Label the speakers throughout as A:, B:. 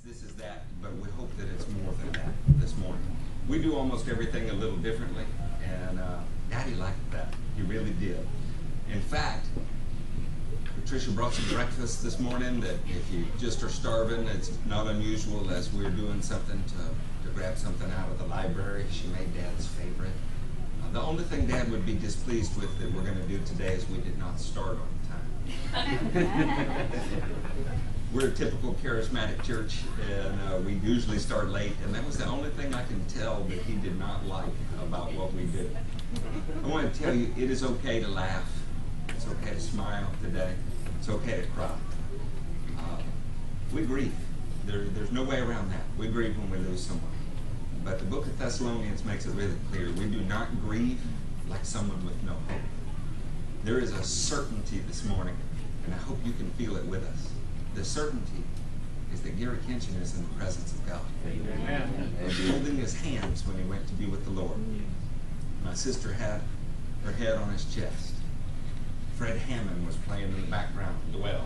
A: this is that, but we hope that it's more than that this morning. We do almost everything a little differently, and Daddy liked that. He really did. In fact, Patricia brought some breakfast this morning that if you just are starving, it's not unusual as we're doing something to grab something out of the library. She made Dad's favorite. The only thing Dad would be displeased with that we're going to do today is we did not start on time. We're a typical charismatic church, and we usually start late, and that was the only thing I can tell that he did not like about what we did. I want to tell you, it is okay to laugh. It's okay to smile today. It's okay to cry. We grieve. There's no way around that. We grieve when we lose someone. But the book of Thessalonians makes it really clear. We do not grieve like someone with no hope. There is a certainty this morning, and I hope you can feel it with us. The certainty is that Gary Kinchen is in the presence of God. Amen. And holding his hands when he went to be with the Lord. My sister had her head on his chest. Fred Hammond was playing in the background, the well.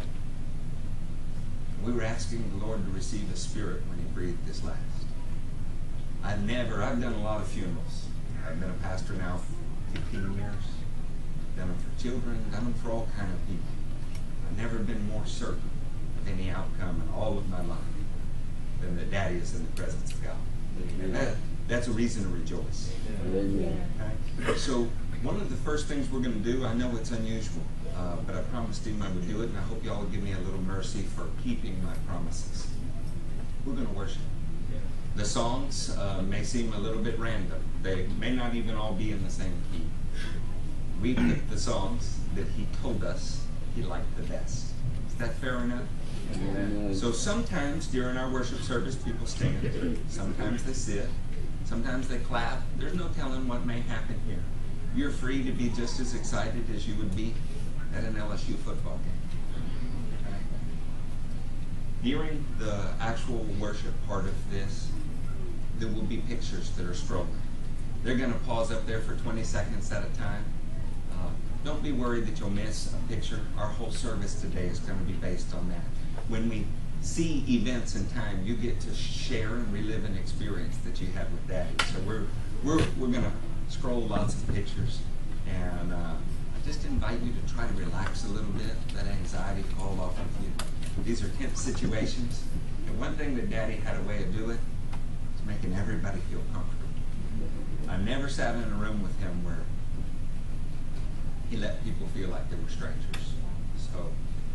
A: We were asking the Lord to receive his spirit when he breathed his last. I've done a lot of funerals. I've been a pastor now for 15 years. Done them for children, done them for all kinds of people. I've never been more certain of any outcome in all of my life than that Daddy is in the presence of God. And that's a reason to rejoice. Okay? So one of the first things we're going to do, I know it's unusual, but I promised him I would do it, and I hope y'all will give me a little mercy for keeping my promises. We're going to worship. The songs may seem a little bit random. They may not even all be in the same key. We picked the songs that he told us he liked the best. Is that fair enough? Amen. So sometimes during our worship service, people stand. Sometimes they sit. Sometimes they clap. There's no telling what may happen here. You're free to be just as excited as you would be at an LSU football game. Okay? During the actual worship part of this, there will be pictures that are scrolling. They're going to pause up there for 20 seconds at a time. Don't be worried that you'll miss a picture. Our whole service today is going to be based on that. When we see events in time, you get to share and relive an experience that you had with Daddy. So we're going to scroll lots of pictures, and I just invite you to try to relax a little bit, let anxiety fall off of you. These are tense situations, and one thing that Daddy had a way of doing is making everybody feel comfortable. I never sat in a room with him where he let people feel like they were strangers. So,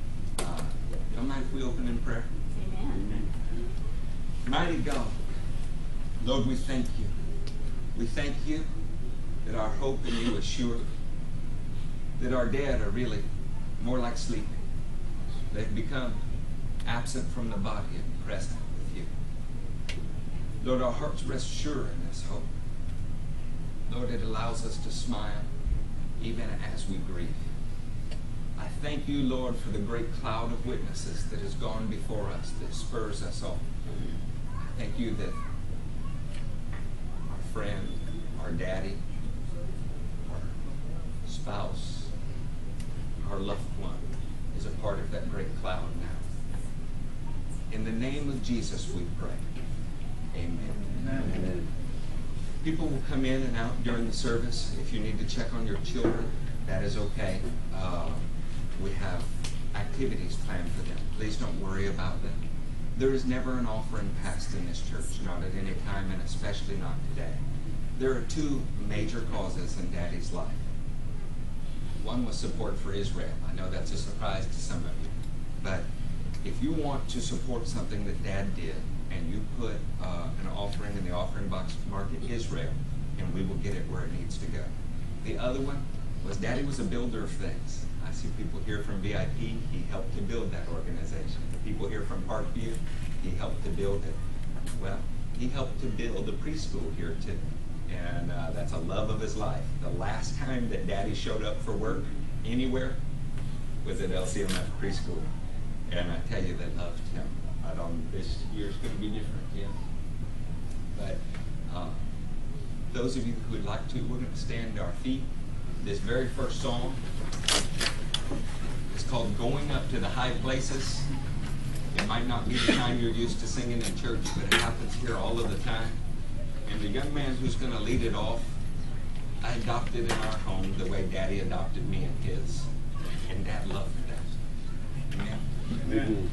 A: don't mind if we open in prayer? Amen. Mighty God, Lord, we thank you. We thank you that our hope in you is sure, that our dead are really more like sleeping. They've become absent from the body and present with you. Lord, our hearts rest sure in this hope. Lord, it allows us to smile even as we grieve. I thank you, Lord, for the great cloud of witnesses that has gone before us, that spurs us on. I thank you that our friend, our daddy, our spouse, our loved one is a part of that great cloud now. In the name of Jesus we pray. Amen. Amen. People will come in and out during the service. If you need to check on your children, that is okay. We have activities planned for them. Please don't worry about them. There is never an offering passed in this church, not at any time, and especially not today. There are two major causes in Daddy's life. One was support for Israel. I know that's a surprise to some of you. But if you want to support something that Dad did, and you put an offering in the offering box, mark it Israel, and we will get it where it needs to go. The other one was Daddy was a builder of things. I see people here from VIP. He helped to build that organization. The people here from Parkview, he helped to build it. Well, he helped to build a preschool here too, and that's a love of his life. The last time that Daddy showed up for work anywhere was at LCMF preschool, and I tell you, they loved him. This year's going to be different, yeah. But those of you who would like to, we're going to stand to our feet. This very first song is called Going Up to the High Places. It might not be the kind you're used to singing in church, but it happens here all of the time. And the young man who's going to lead it off, I adopted in our home the way Daddy adopted me in his. And Dad loved that. Amen? Amen.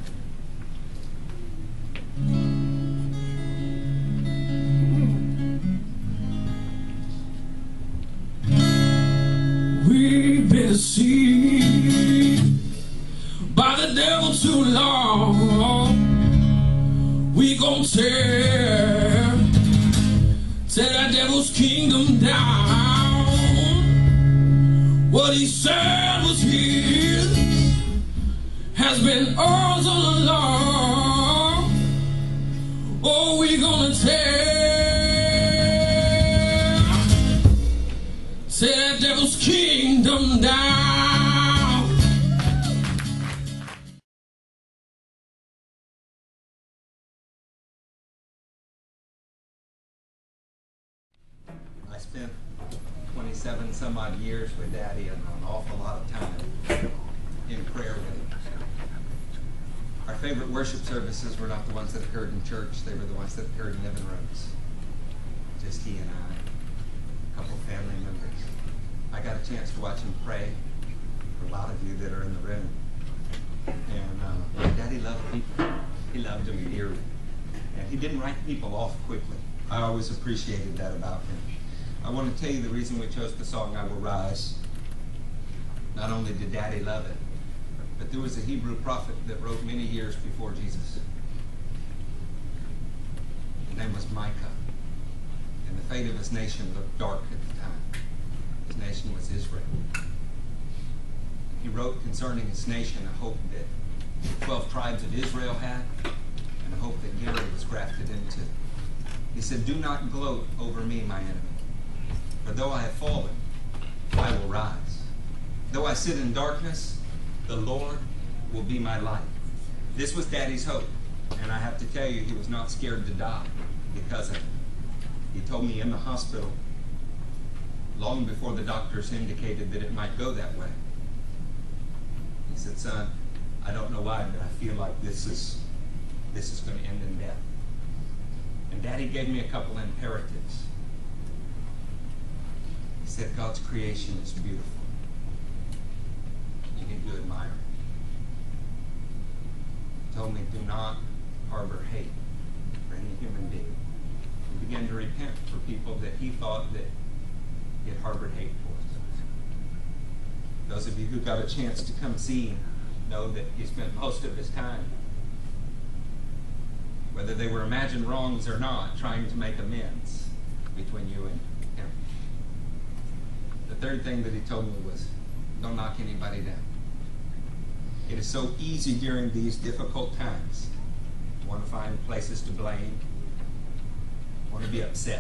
B: We've been deceived by the devil too long. We gon' tear that devil's kingdom down. What he said was his has been ours all along. Oh, we gonna tear that devil's kingdom down.
A: I spent 27 some odd years with Daddy and an awful lot of time in prayer with him. Our favorite worship services were not the ones that occurred in church. They were the ones that occurred in living rooms. Just he and I, a couple family members. I got a chance to watch him pray, for a lot of you that are in the room. And Daddy loved people. He loved them dearly. And he didn't write people off quickly. I always appreciated that about him. I want to tell you the reason we chose the song, I Will Rise. Not only did Daddy love it, but there was a Hebrew prophet that wrote many years before Jesus. His name was Micah. And the fate of his nation looked dark at the time. His nation was Israel. He wrote concerning his nation a hope that the 12 tribes of Israel had, and a hope that Gary was grafted into. He said, "Do not gloat over me, my enemy. For though I have fallen, I will rise. Though I sit in darkness, the Lord will be my light." This was Daddy's hope. And I have to tell you, he was not scared to die because of it. He told me in the hospital, long before the doctors indicated that it might go that way. He said, "Son, I don't know why, but I feel like this is going to end in death." And Daddy gave me a couple imperatives. He said, God's creation is beautiful. You need to admire it. He told me, do not harbor hate for any human being. He began to repent for people that he thought that he had harbored hate towards. Those of you who got a chance to come see him know that he spent most of his time, whether they were imagined wrongs or not, trying to make amends between you and him. The third thing that he told me was, don't knock anybody down. It is so easy during these difficult times to want to find places to blame, want to be upset.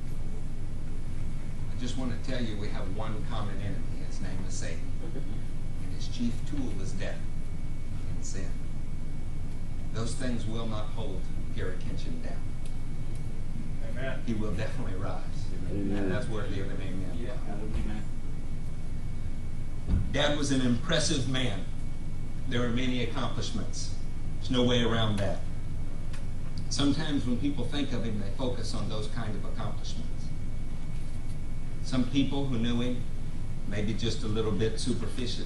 A: I just want to tell you we have one common enemy. His name is Satan. And his chief tool is death and sin. Those things will not hold Gary Kinchen down.
C: Amen.
A: He will definitely rise. Amen. And that's worthy of an amen.
C: Yeah.
A: Amen. Dad was an impressive man. There were many accomplishments. There's no way around that. Sometimes when people think of him, they focus on those kind of accomplishments. Some people who knew him, maybe just a little bit superficially,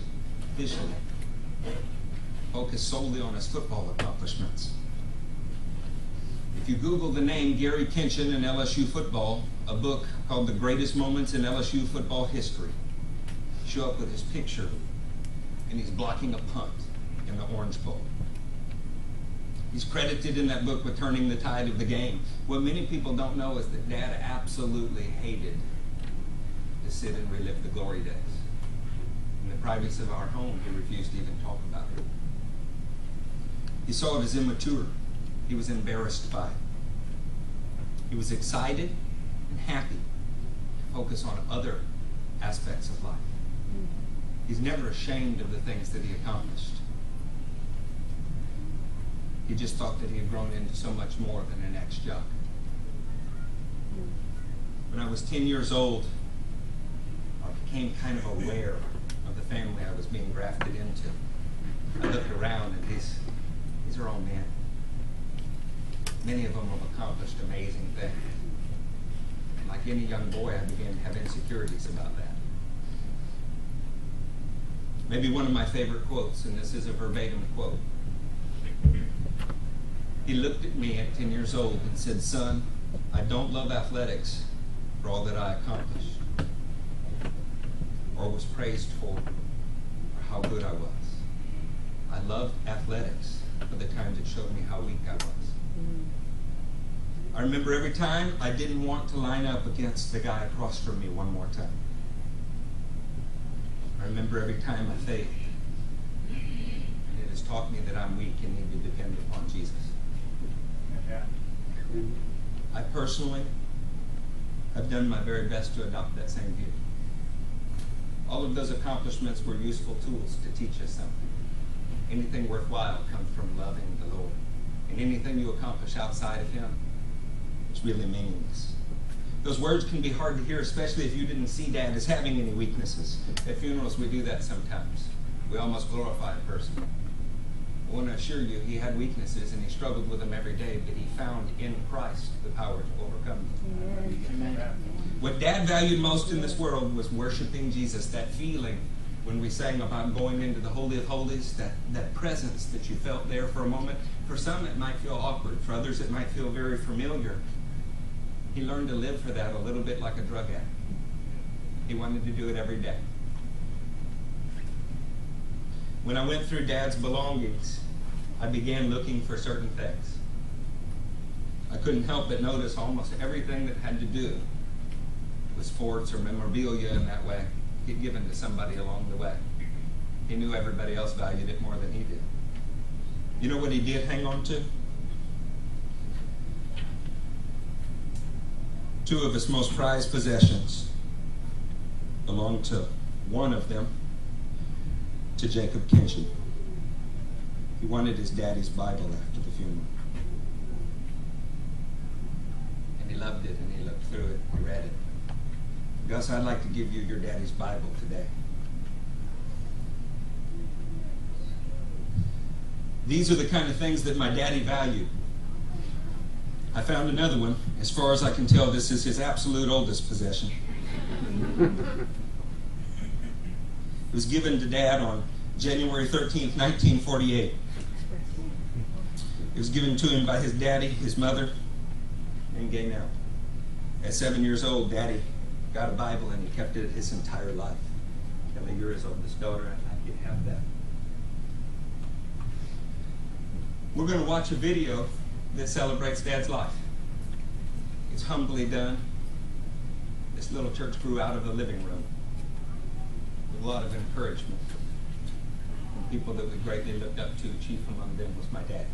A: focus solely on his football accomplishments. If you Google the name Gary Kinchen and LSU football, a book called The Greatest Moments in LSU Football History, show up with his picture, and he's blocking a punt in the Orange Bowl. He's credited in that book with turning the tide of the game. What many people don't know is that Dad absolutely hated to sit and relive the glory days. In the privacy of our home, he refused to even talk about it. He saw it as immature. He was embarrassed by it. He was excited and happy to focus on other aspects of life. He's never ashamed of the things that he accomplished. He just thought that he had grown into so much more than an ex-jock. When I was 10 years old, I became kind of aware of the family I was being grafted into. I looked around and These are all men. Many of them have accomplished amazing things. Like any young boy, I began to have insecurities about that. Maybe one of my favorite quotes, and this is a verbatim quote. He looked at me at 10 years old and said, "Son, I don't love athletics for all that I accomplished or was praised for or how good I was. I loved athletics for the times it showed me how weak I was." I remember every time I didn't want to line up against the guy across from me one more time. I remember every time I failed. And it has taught me that I'm weak and need to depend upon Jesus. I personally have done my very best to adopt that same view. All of those accomplishments were useful tools to teach us something. Anything worthwhile comes from loving the Lord. And anything you accomplish outside of Him, it's really meaningless. Those words can be hard to hear, especially if you didn't see Dad as having any weaknesses. At funerals, we do that sometimes. We almost glorify a person. I want to assure you, he had weaknesses and he struggled with them every day, but he found in Christ the power to overcome them.
C: Amen.
A: What Dad valued most in this world was worshiping Jesus, that feeling when we sang about going into the Holy of Holies, that presence that you felt there for a moment. For some, it might feel awkward. For others, it might feel very familiar. He learned to live for that a little bit like a drug addict. He wanted to do it every day. When I went through Dad's belongings, I began looking for certain things. I couldn't help but notice almost everything that had to do with sports or memorabilia in that way he'd given to somebody along the way. He knew everybody else valued it more than he did. You know what he did hang on to? Two of his most prized possessions belonged to one of them, to Jacob Kinchen. He wanted his daddy's Bible after the funeral. And he loved it, and he looked through it, he read it. Gus, I'd like to give you your daddy's Bible today. These are the kind of things that my daddy valued. I found another one. As far as I can tell, this is his absolute oldest possession. It was given to Dad on January 13th, 1948. It was given to him by his daddy, his mother, and gay now. At 7 years old, Daddy got a Bible and he kept it his entire life. Kelly, you're his oldest daughter. I'd like you to have that. We're going to watch a video that celebrates Dad's life. It's humbly done. This little church grew out of the living room with a lot of encouragement from people that we greatly looked up to. Chief among them was my dad.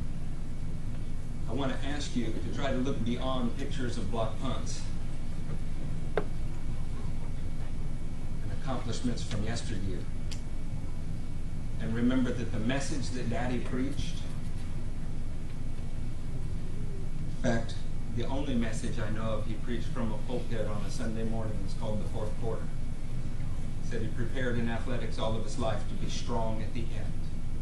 A: I want to ask you to try to look beyond pictures of block punts and accomplishments from yesteryear. And remember that the message that Daddy preached, in fact, the only message I know of he preached from a pulpit on a Sunday morning was called the fourth quarter. He said he prepared in athletics all of his life to be strong at the end.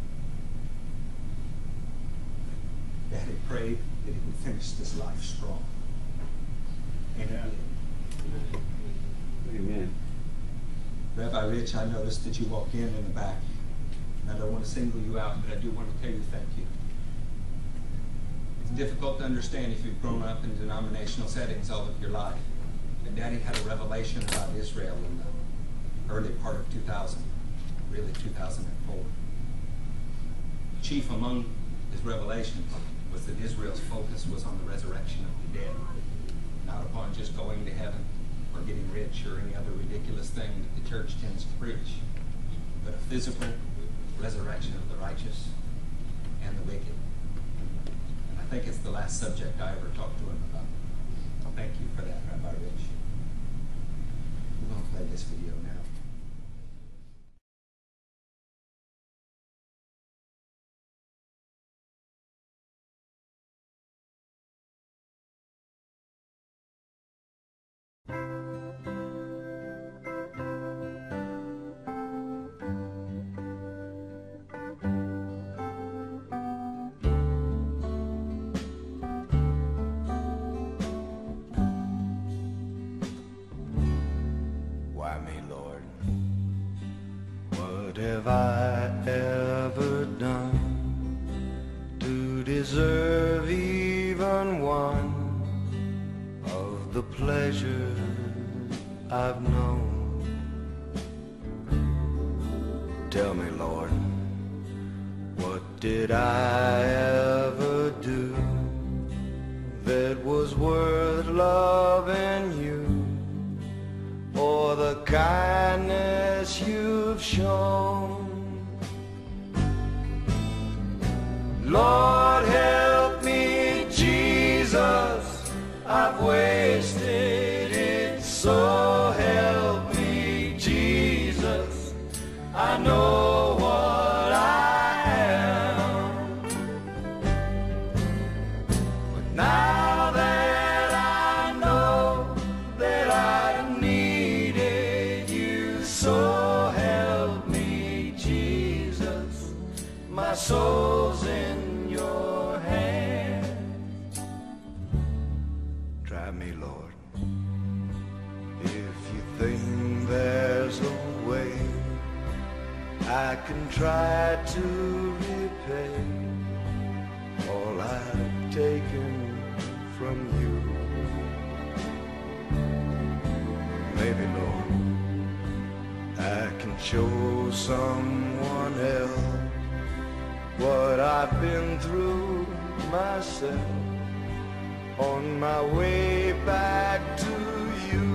A: Daddy prayed that he would finish this life strong. And he did.
D: Amen.
A: Rabbi Rich, I noticed that you walked in the back. And I don't want to single you out, but I do want to tell you thank you. It's difficult to understand if you've grown up in denominational settings all of your life. But Daddy had a revelation about Israel in the early part of 2000, really 2004. Chief among his revelations was that Israel's focus was on the resurrection of the dead, not upon just going to heaven or getting rich or any other ridiculous thing that the church tends to preach, but a physical resurrection of the righteous and the wicked. And I think it's the last subject I ever talked to him about. Thank you for that, Rabbi Rich. We're going to play this video now.
D: What have I ever done to deserve even one of the pleasures I've known? Tell me, Lord, what did I ever do that was worth loving you, or the kindness you've shown? Lord, help me, Jesus, I've wasted it, so help me, Jesus, I know what I am. But now that I know that I needed you, so help me, Jesus, my soul's in your hands. Try me, Lord, if you think there's a way I can try to repay all I've taken from you. Maybe, Lord, I can show someone else what I've been through myself on my way back to you.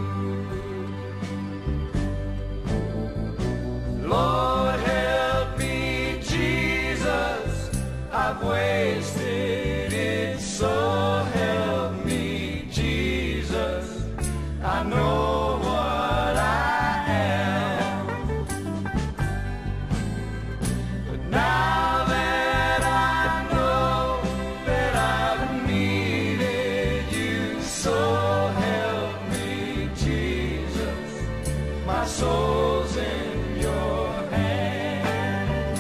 D: Lord, help me, Jesus, I've wasted it, so help me, Jesus, I know what I am. But now that I know that I've needed you, so help me, Jesus, my soul's in your hands.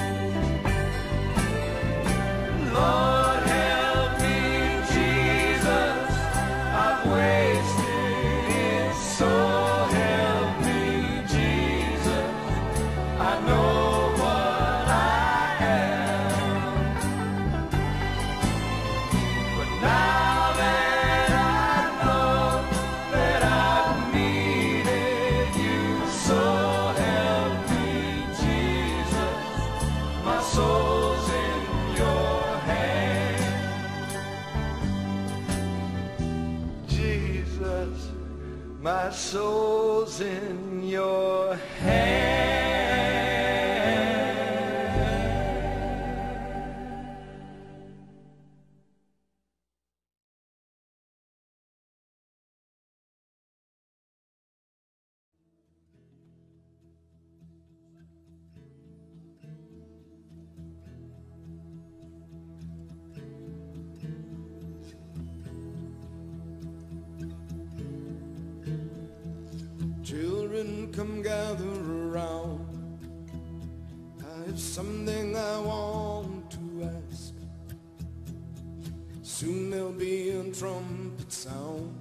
D: Lord, help me, Jesus, I've wasted it, so help me, Jesus, I know what I am. But now that I know that I've needed you, so help me, Jesus, my soul's in your hands. Jesus, my soul's in your hands.
E: Children, come gather around. I have something I want to ask. Soon there'll be a trumpet sound.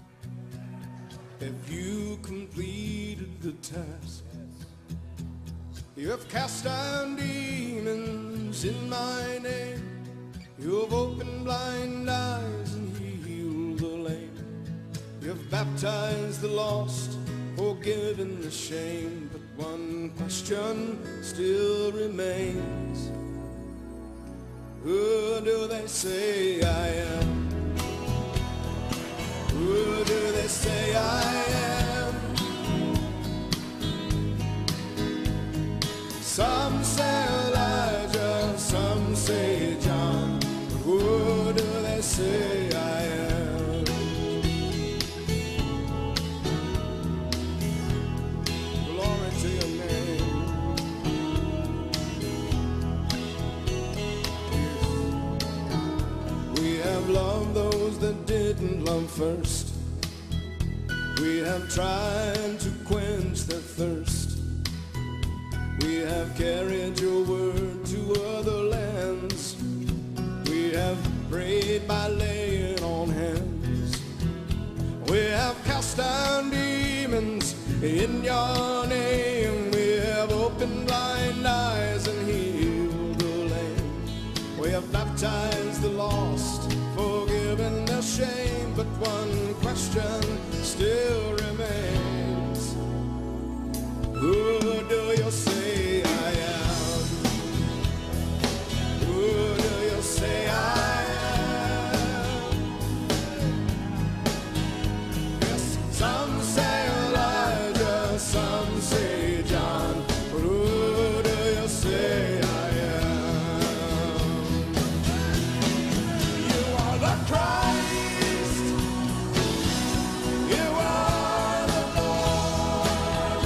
E: Have you completed the task? You have cast out demons in my name. You have opened blind eyes and healed the lame. You have baptized the lost, forgiven the shame. But one question still remains. Who do they say I am? Who do they say I am? Some say Elijah, some say John. But who do they say I am? Glory to your name. We have loved those that didn't love first. We have tried to quench their thirst. We have carried your word to other lands. We have prayed by laying on hands. We have cast down demons in your name. We have opened blind eyes. question still remains. Who do you say I am? Who do you say I am? Yes, some say Elijah, some say John, but who do you say I am? You are the Christ. You are the Lord.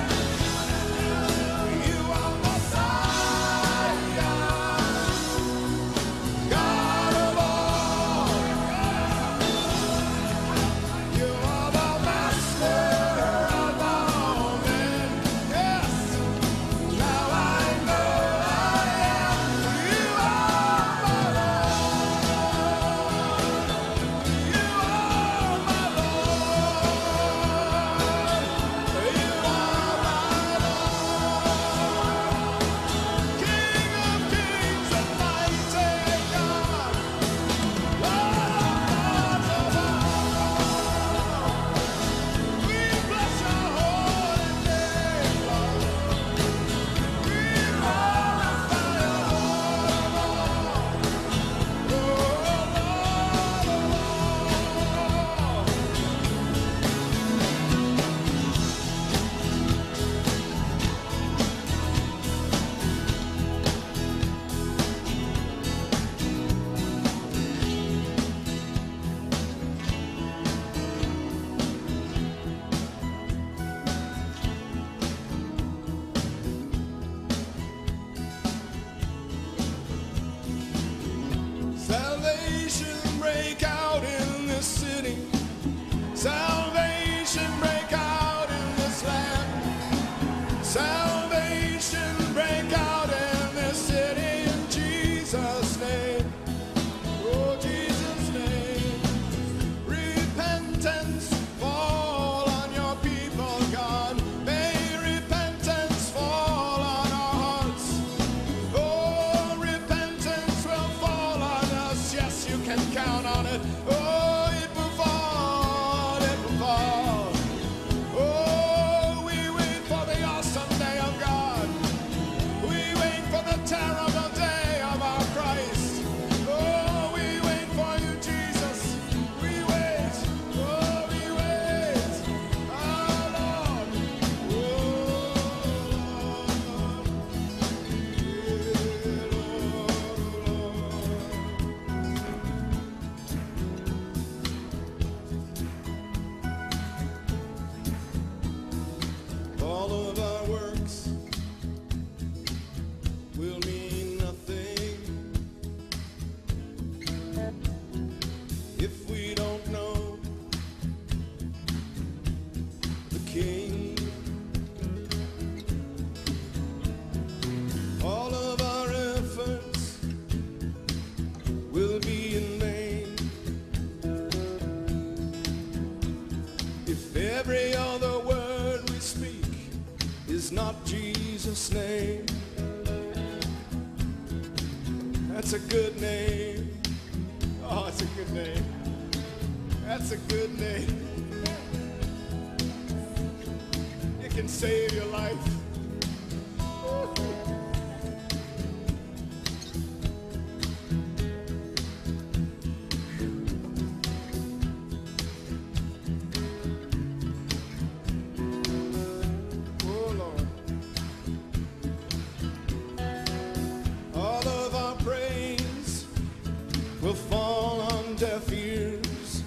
E: You are Messiah, God of all. You are the Master of all men. Yes, now I know I am. You are my Lord. You are my Lord. You are my Lord. King of kings and mighty God. Lord of all. We bless your holy name, Lord. We glorify your Lord of all. Salvation break out in this city. Salvation break out in this land. Salvation break out in this city in Jesus' name. Oh, Jesus' name. Repentance fall on your people, God. May repentance fall on our hearts. Oh, repentance will fall on us. Yes, you can count on it. Oh, it will fall. It will fall. Oh, we wait for the awesome day of God. We wait for the terrible day of our Christ. Oh, we wait for you, Jesus. We wait. Oh, we wait. Our Lord. Oh, all of our works will mean nothing if we don't know the King. All of our efforts will be in vain if every other word we speak is not Jesus' name. That's a good name. Oh, it's a good name. That's a good name. It can save your life. Oh, Lord. All of our praise will fall on deaf ears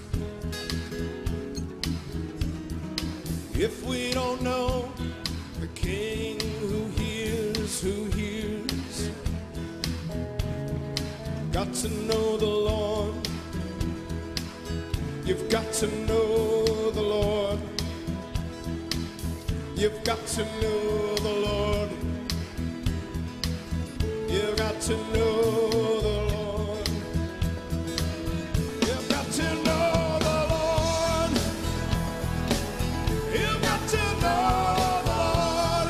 E: if we don't know the King who hears, who hears. Got to know the Lord. You've got to know the Lord. You've got to know the Lord. You've got to know the Lord. You've got to know the Lord. You've got to know the Lord.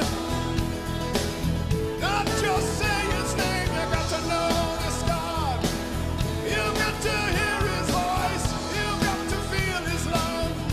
E: Not just say his name, you've got to know this God. You've got to hear his voice. You've got to feel his love.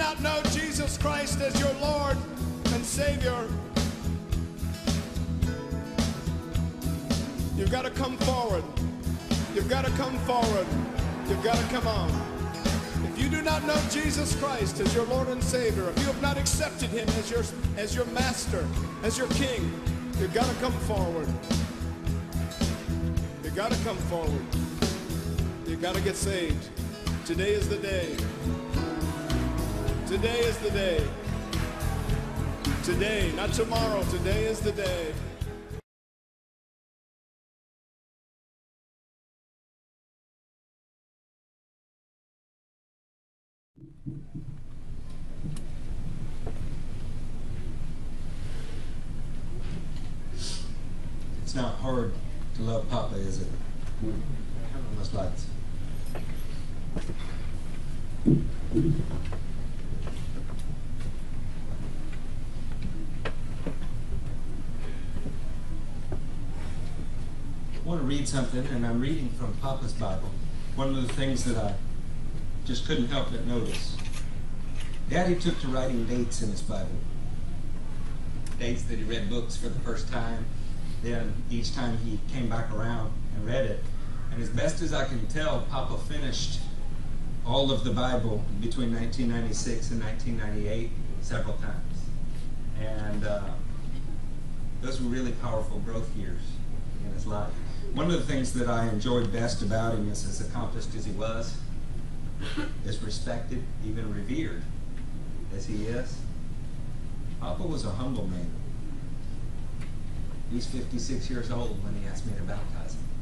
E: not know Jesus Christ as your Lord and Savior, you've got to come forward. You've got to come forward. You've got to come on. If you do not know Jesus Christ as your Lord and Savior, if you have not accepted him as your master, as your king, you've got to come forward. You've got to come forward. You've got to get saved. Today is the day. Today is the day. Today, not tomorrow. Today is the day.
A: It's not hard to love Papa, is it? Turn on those lights. I want to read something, and I'm reading from Papa's Bible. One of the things that I just couldn't help but notice. Daddy took to writing dates in his Bible. Dates that he read books for the first time. Then each time he came back around and read it. And as best as I can tell, Papa finished all of the Bible between 1996 and 1998 several times. And those were really powerful growth years in his life. One of the things that I enjoyed best about him is, as accomplished as he was, as respected, even revered as he is, Papa was a humble man. He's 56 years old when he asked me to baptize him.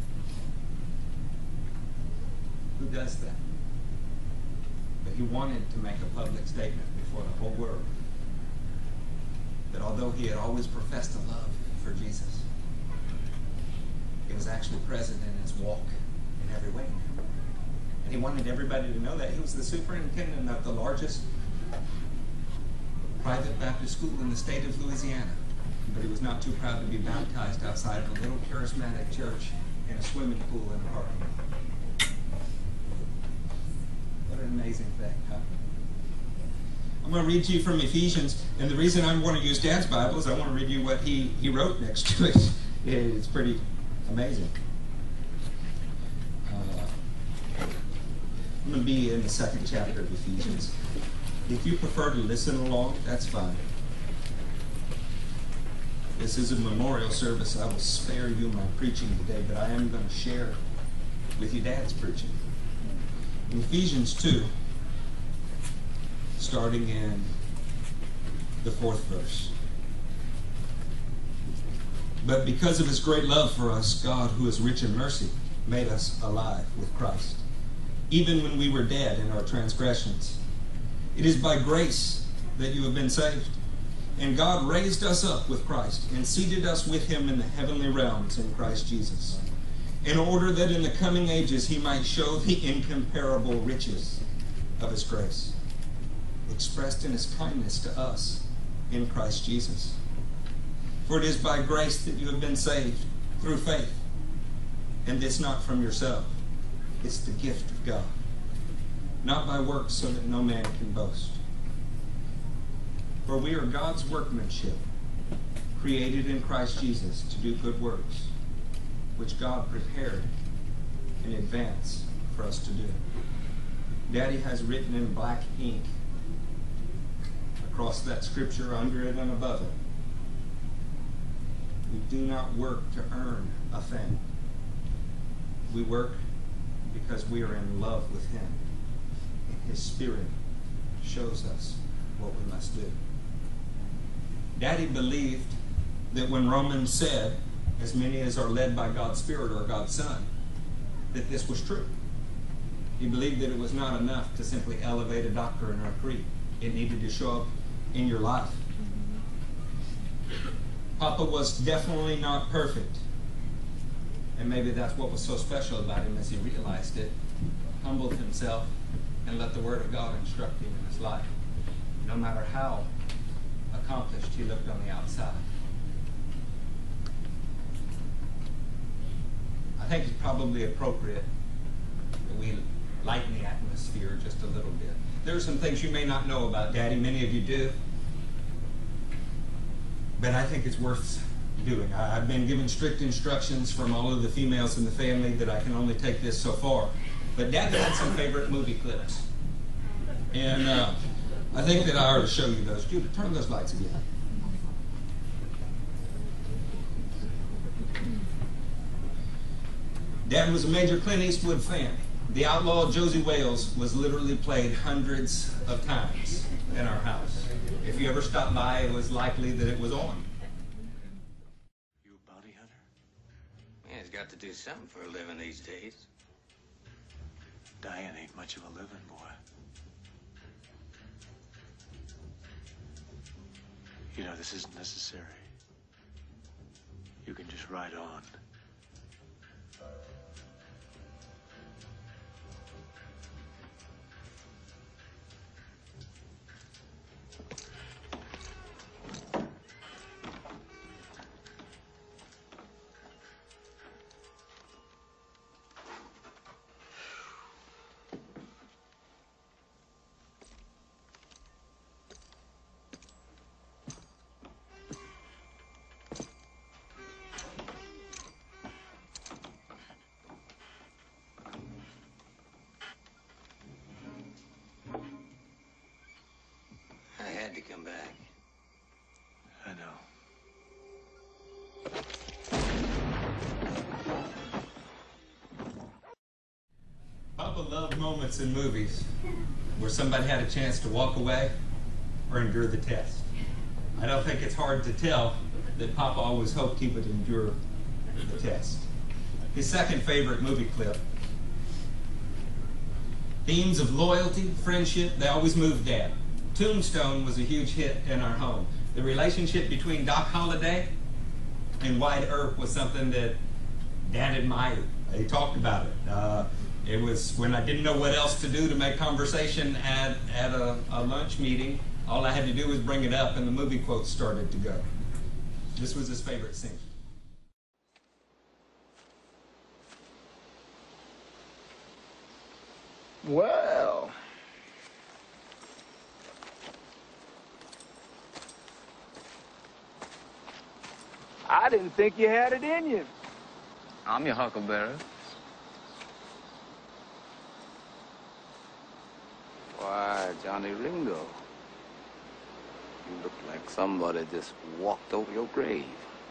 A: Who does that? But he wanted to make a public statement before the whole world that although he had always professed a love for Jesus, it was actually present in his walk in every way. And he wanted everybody to know that. He was the superintendent of the largest private Baptist school in the state of Louisiana. But he was not too proud to be baptized outside of a little charismatic church in a swimming pool in a park. What an amazing thing, huh? I'm going to read to you from Ephesians, and the reason I want to use Dad's Bible is I want to read you what he wrote next to it. It's pretty amazing. I'm going to be in the second chapter of Ephesians. If you prefer to listen along, that's fine. This is a memorial service. I will spare you my preaching today, but I am going to share with you Dad's preaching. In Ephesians 2, starting in the 4th verse. But because of his great love for us, God, who is rich in mercy, made us alive with Christ, even when we were dead in our transgressions. It is by grace that you have been saved. And God raised us up with Christ and seated us with him in the heavenly realms in Christ Jesus, in order that in the coming ages he might show the incomparable riches of his grace, expressed in his kindness to us in Christ Jesus. For it is by grace that you have been saved through faith, and this not from yourself. It's the gift of God, not by works, so that no man can boast. For we are God's workmanship, created in Christ Jesus to do good works, which God prepared in advance for us to do. Daddy has written in black ink across that scripture, under it and above it. We do not work to earn a thing. We work because we are in love with him. And his Spirit shows us what we must do. Daddy believed that when Romans said, as many as are led by God's Spirit or God's Son, that this was true. He believed that it was not enough to simply elevate a doctrine or a creed. It needed to show up in your life. Papa was definitely not perfect. And maybe that's what was so special about him, as he realized it, humbled himself, and let the Word of God instruct him in his life. No matter how accomplished he looked on the outside. I think it's probably appropriate that we lighten the atmosphere just a little bit. There are some things you may not know about Daddy. Many of you do. But I think it's worth doing. I've been given strict instructions from all of the females in the family that I can only take this so far. But Dad had some favorite movie clips. And I think that I ought to show you those. Judah, turn those lights again. Dad was a major Clint Eastwood fan. The outlaw Josie Wales was literally played hundreds of times in our house. If you ever stopped by, it was likely that it was on.
F: You a bounty hunter? Man, he's got to do something for a living these days.
G: Dying ain't much of a living, boy. You know, this isn't necessary. You can just ride on.
F: I had to come back.
G: I know.
A: Papa loved moments in movies where somebody had a chance to walk away or endure the test. I don't think it's hard to tell that Papa always hoped he would endure the test. His second favorite movie clip. Themes of loyalty, friendship, they always moved Dad. Tombstone was a huge hit in our home. The relationship between Doc Holliday and Wyatt Earp was something that Dad admired. He talked about it. It was when I didn't know what else to do to make conversation at a lunch meeting. All I had to do was bring it up and the movie quotes started to go. This was his favorite scene.
H: Well, I didn't think you had it in you.
I: I'm your huckleberry. Why, Johnny Ringo, you look like somebody just walked over your grave.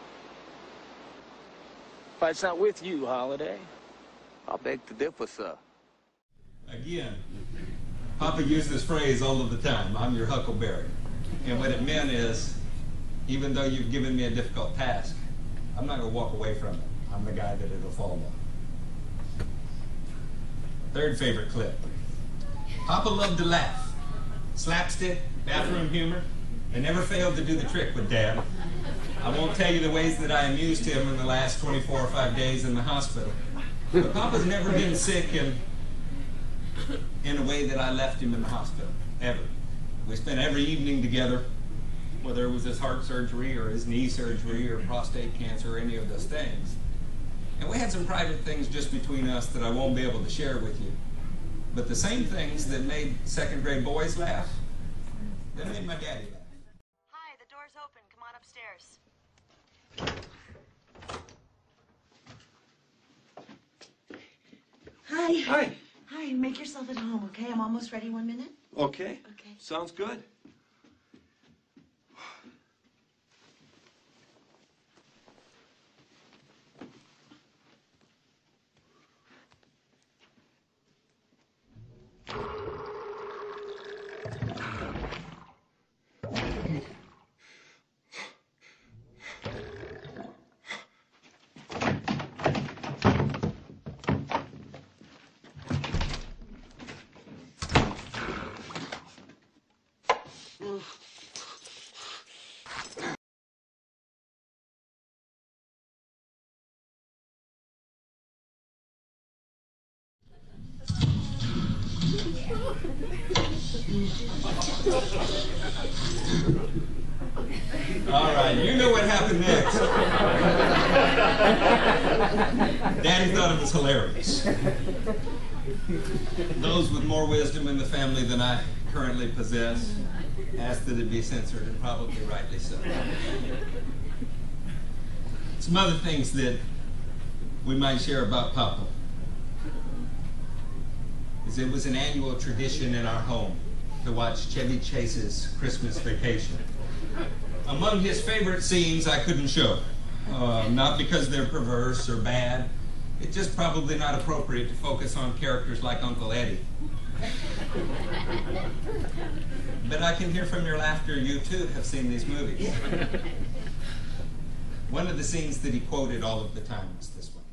H: Fight's not with you, Holiday.
I: I beg to differ, sir.
A: Again, Papa used this phrase all of the time, I'm your huckleberry. And what it meant is, even though you've given me a difficult task, I'm not going to walk away from it. I'm the guy that it'll fall on. Third favorite clip. Papa loved to laugh. Slapstick, bathroom humor, and never failed to do the trick with Dad. I won't tell you the ways that I amused him in the last 24 or 5 days in the hospital. But Papa's never been sick in a way that I left him in the hospital, ever. We spent every evening together, whether it was his heart surgery or his knee surgery or prostate cancer or any of those things. And we had some private things just between us that I won't be able to share with you. But the same things that made second grade boys laugh, that made my daddy laugh.
J: Hi, the door's open. Come on upstairs. Hi.
K: Hi.
J: Hi, make yourself at home, okay? I'm almost ready. 1 minute?
K: Okay.
J: Okay.
K: Sounds good.
A: All right, you know what happened next. Daddy thought it was hilarious. Those with more wisdom in the family than I currently possess. Ask that it be censored, and probably rightly so. Some other things that we might share about Papa is it was an annual tradition in our home to watch Chevy Chase's Christmas Vacation. Among his favorite scenes I couldn't show. Not because they're perverse or bad. It's just probably not appropriate to focus on characters like Uncle Eddie. But I can hear from your laughter you too have seen these movies. One of the scenes that he quoted all of the time was this one.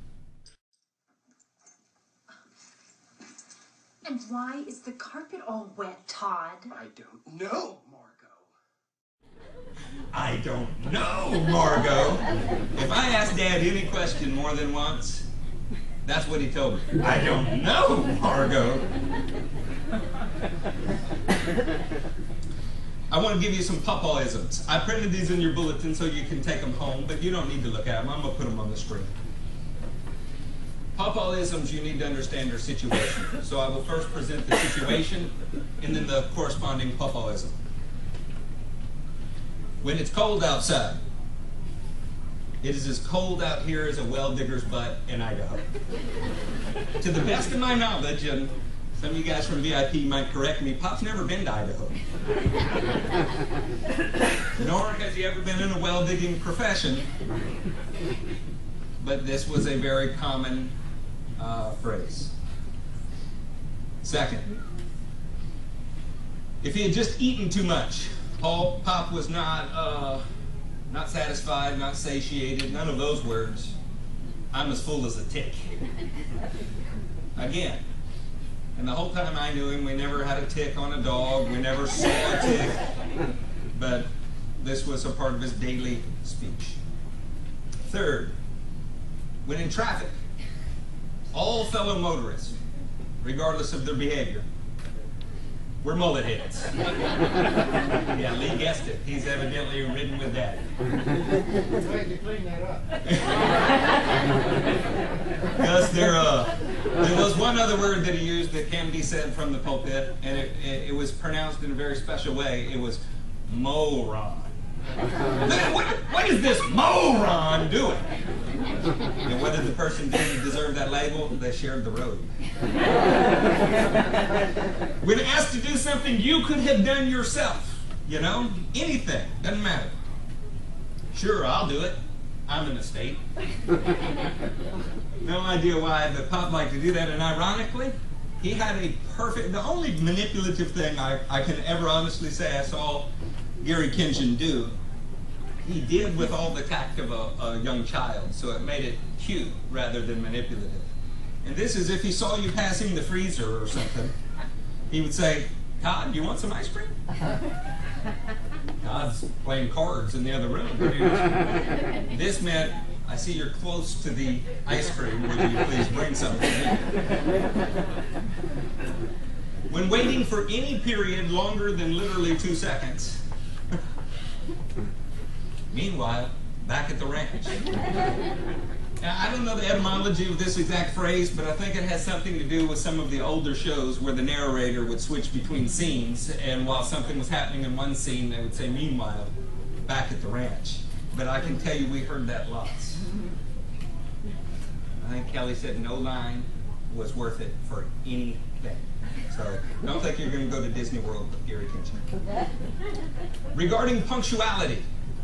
K: And why is the carpet all wet, Todd?
L: I don't know, Margot.
A: I don't know, Margot. If I asked Dad any question more than once, that's what he told me. I don't know, Margot. I want to give you some Papaisms. I printed these in your bulletin so you can take them home, but you don't need to look at them. I'm going to put them on the screen. Papaisms you need to understand are situations. So I will first present the situation and then the corresponding Papaism. When it's cold outside, it is as cold out here as a well digger's butt in Idaho. To the best of my knowledge, and some of you guys from VIP might correct me, Pop's never been to Idaho. Nor has he ever been in a well digging profession. But this was a very common phrase. Second, if he had just eaten too much, Pop was not satisfied, not satiated, none of those words. I'm as full as a tick. Again, and the whole time I knew him, we never had a tick on a dog, we never saw a tick, but this was a part of his daily speech. Third, when in traffic, all fellow motorists, regardless of their behavior, were mullet heads. Yeah, Lee guessed it. He's evidently ridden with that.
L: Glad you cleaned that up.
A: Because there was one other word that he used that can be said from the pulpit, and it was pronounced in a very special way. It was moron. What is this moron doing? And whether the person didn't deserve that label, they shared the road. When asked to do something you could have done yourself, you know, anything, doesn't matter. Sure, I'll do it. I'm in a state. No idea why, but Pop liked to do that, and ironically, he had a perfect, the only manipulative thing I can ever honestly say I saw Gary Kinchen do, he did with all the tact of a young child, so it made it cute rather than manipulative. And this is if he saw you passing the freezer or something, he would say, Todd, you want some ice cream? Todd's playing cards in the other room. This meant, I see you're close to the ice cream, would you please bring something in? When waiting for any period longer than literally 2 seconds, meanwhile, back at the ranch. Now, I don't know the etymology of this exact phrase, but I think it has something to do with some of the older shows where the narrator would switch between scenes, and while something was happening in one scene, they would say, meanwhile, back at the ranch. But I can tell you we heard that lots. I think Kelly said no line was worth it for anything. So don't think you're going to go to Disney World with Gary Kinchen. Regarding punctuality,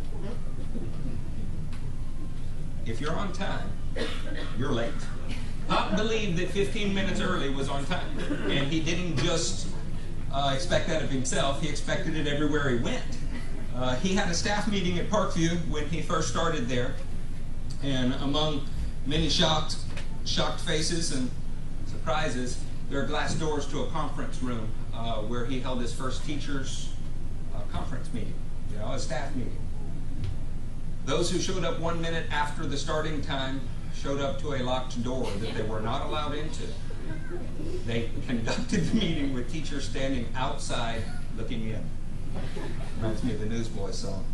A: if you're on time, you're late. Pop believed that 15 minutes early was on time, and he didn't just expect that of himself, he expected it everywhere he went. He had a staff meeting at Parkview when he first started there, and among many shocked faces and surprises, there are glass doors to a conference room where he held his first teachers' conference meeting, a staff meeting. Those who showed up 1 minute after the starting time showed up to a locked door that they were not allowed into. They conducted the meeting with teachers standing outside looking in. Reminds me of the Newsboys song.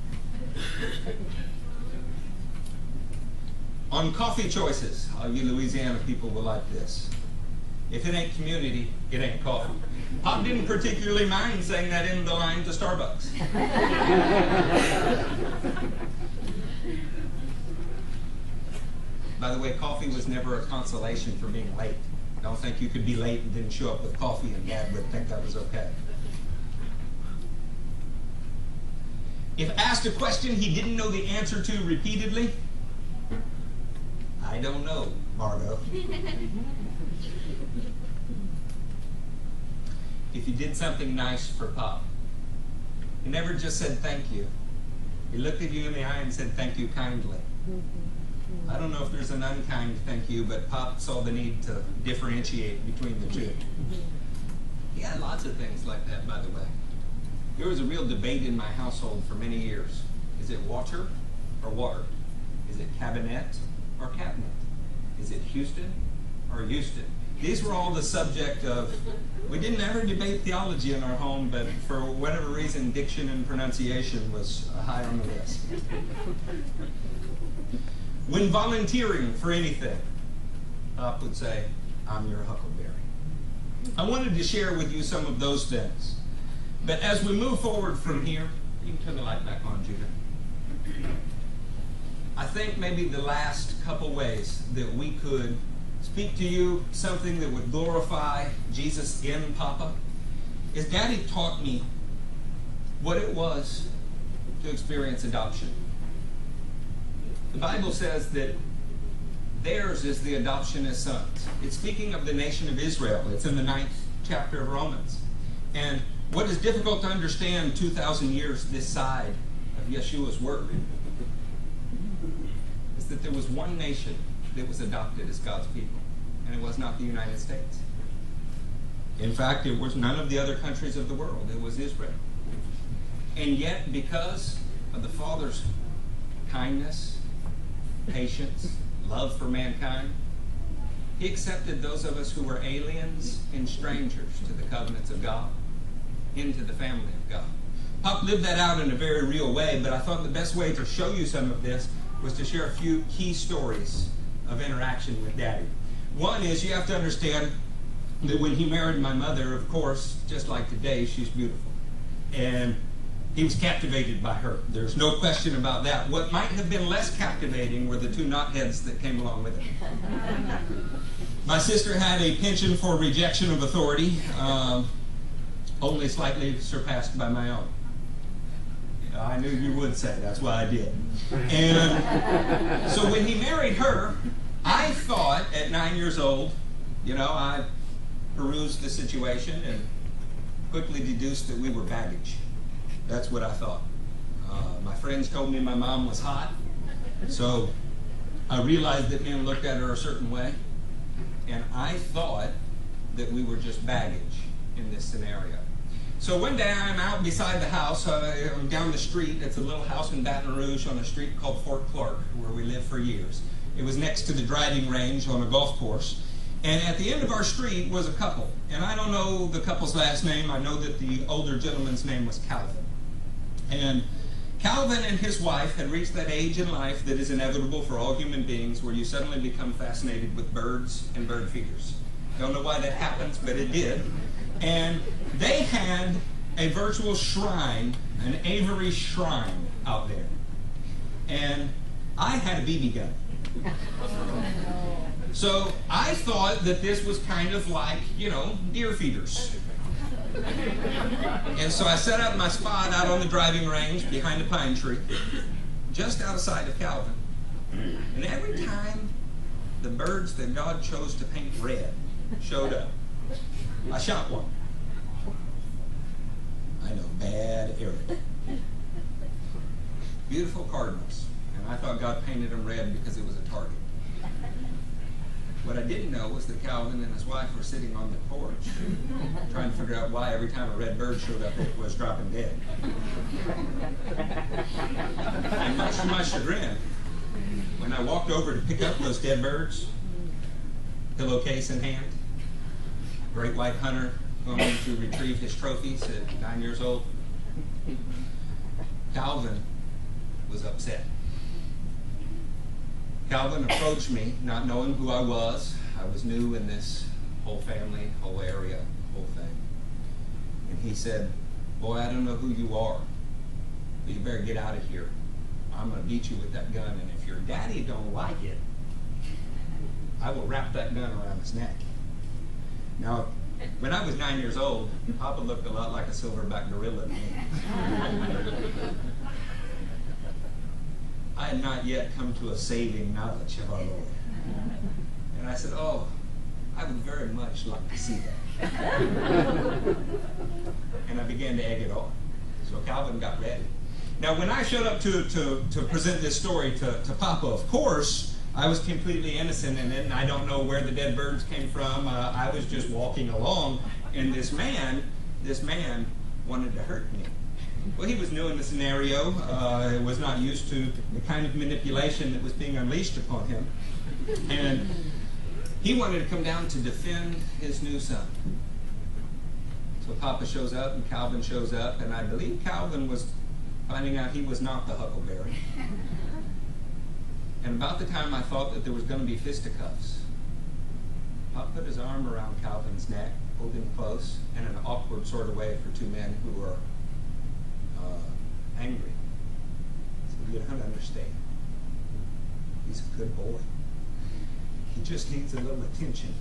A: On coffee choices, all you Louisiana people will like this. If it ain't community, it ain't coffee. Pop didn't particularly mind saying that in the line to Starbucks. By the way, coffee was never a consolation for being late. I don't think you could be late and didn't show up with coffee and Dad would think that was okay. If asked a question he didn't know the answer to repeatedly, I don't know, Margot. If you did something nice for Pop, he never just said thank you. He looked at you in the eye and said thank you kindly. I don't know if there's an unkind thank you, but Pop saw the need to differentiate between the two. He had lots of things like that, by the way. There was a real debate in my household for many years. Is it water or water? Is it cabinet or cabinet? Is it Houston or Houston? These were all the subject of, we didn't ever debate theology in our home, but for whatever reason, diction and pronunciation was high on the list. When volunteering for anything, Pop would say, I'm your huckleberry. I wanted to share with you some of those things. But as we move forward from here, you can turn the light back on, Judah. I think maybe the last couple ways that we could speak to you something that would glorify Jesus in Papa is Daddy taught me what it was to experience adoption. The Bible says that theirs is the adoption as sons. It's speaking of the nation of Israel. It's in the 9th chapter of Romans. And what is difficult to understand 2,000 years this side of Yeshua's word is that there was one nation that was adopted as God's people, and it was not the United States. In fact, it was none of the other countries of the world. It was Israel. And yet, because of the Father's kindness, patience, love for mankind, He accepted those of us who were aliens and strangers to the covenants of God into the family of God. Pop lived that out in a very real way, but I thought the best way to show you some of this was to share a few key stories of interaction with Daddy. One is you have to understand that when he married my mother, of course, just like today, she's beautiful. And he was captivated by her. There's no question about that. What might have been less captivating were the two knotheads that came along with it. My sister had a penchant for rejection of authority, only slightly surpassed by my own. I knew you would say, that's why I did. And so when he married her, I thought at 9 years old, I perused the situation and quickly deduced that we were baggage. That's what I thought. My friends told me my mom was hot, so I realized that men looked at her a certain way, and I thought that we were just baggage in this scenario. So one day I'm out beside the house, I'm down the street. It's a little house in Baton Rouge on a street called Fort Clark, where we lived for years. It was next to the driving range on a golf course. And at the end of our street was a couple. And I don't know the couple's last name. I know that the older gentleman's name was Calvin. And Calvin and his wife had reached that age in life that is inevitable for all human beings, where you suddenly become fascinated with birds and bird feeders. Don't know why that happens, but it did. And they had a virtual shrine, an Avery shrine out there. And I had a BB gun. So I thought that this was kind of like, deer feeders. And so I set up my spot out on the driving range behind a pine tree, just outside of Calvin. And every time the birds that God chose to paint red showed up, I shot one. I know, bad area. Beautiful cardinals. And I thought God painted them red because it was a target. What I didn't know was that Calvin and his wife were sitting on the porch trying to figure out why every time a red bird showed up it was dropping dead. And much to my chagrin, when I walked over to pick up those dead birds, pillowcase in hand, great white hunter going to retrieve his trophies at 9 years old, Calvin was upset. Calvin approached me, not knowing who I was. I was new in this whole family, whole area, whole thing. And he said, boy, I don't know who you are, but you better get out of here. I'm going to beat you with that gun, and if your daddy don't like it, I will wrap that gun around his neck. Now, when I was 9 years old, Papa looked a lot like a silverback gorilla to me. I had not yet come to a saving knowledge of our Lord. And I said, oh, I would very much like to see that. And I began to egg it on. So Calvin got ready. Now, when I showed up to present this story to Papa, of course, I was completely innocent in it, and I don't know where the dead birds came from. I was just walking along, and this man wanted to hurt me. Well, he was new in the scenario, was not used to the kind of manipulation that was being unleashed upon him, and he wanted to come down to defend his new son. So Papa shows up, and Calvin shows up, and I believe Calvin was finding out he was not the huckleberry. And about the time I thought that there was going to be fisticuffs, Pop put his arm around Calvin's neck, pulled him close, in an awkward sort of way for two men who were angry. He said, you don't understand. He's a good boy. He just needs a little attention.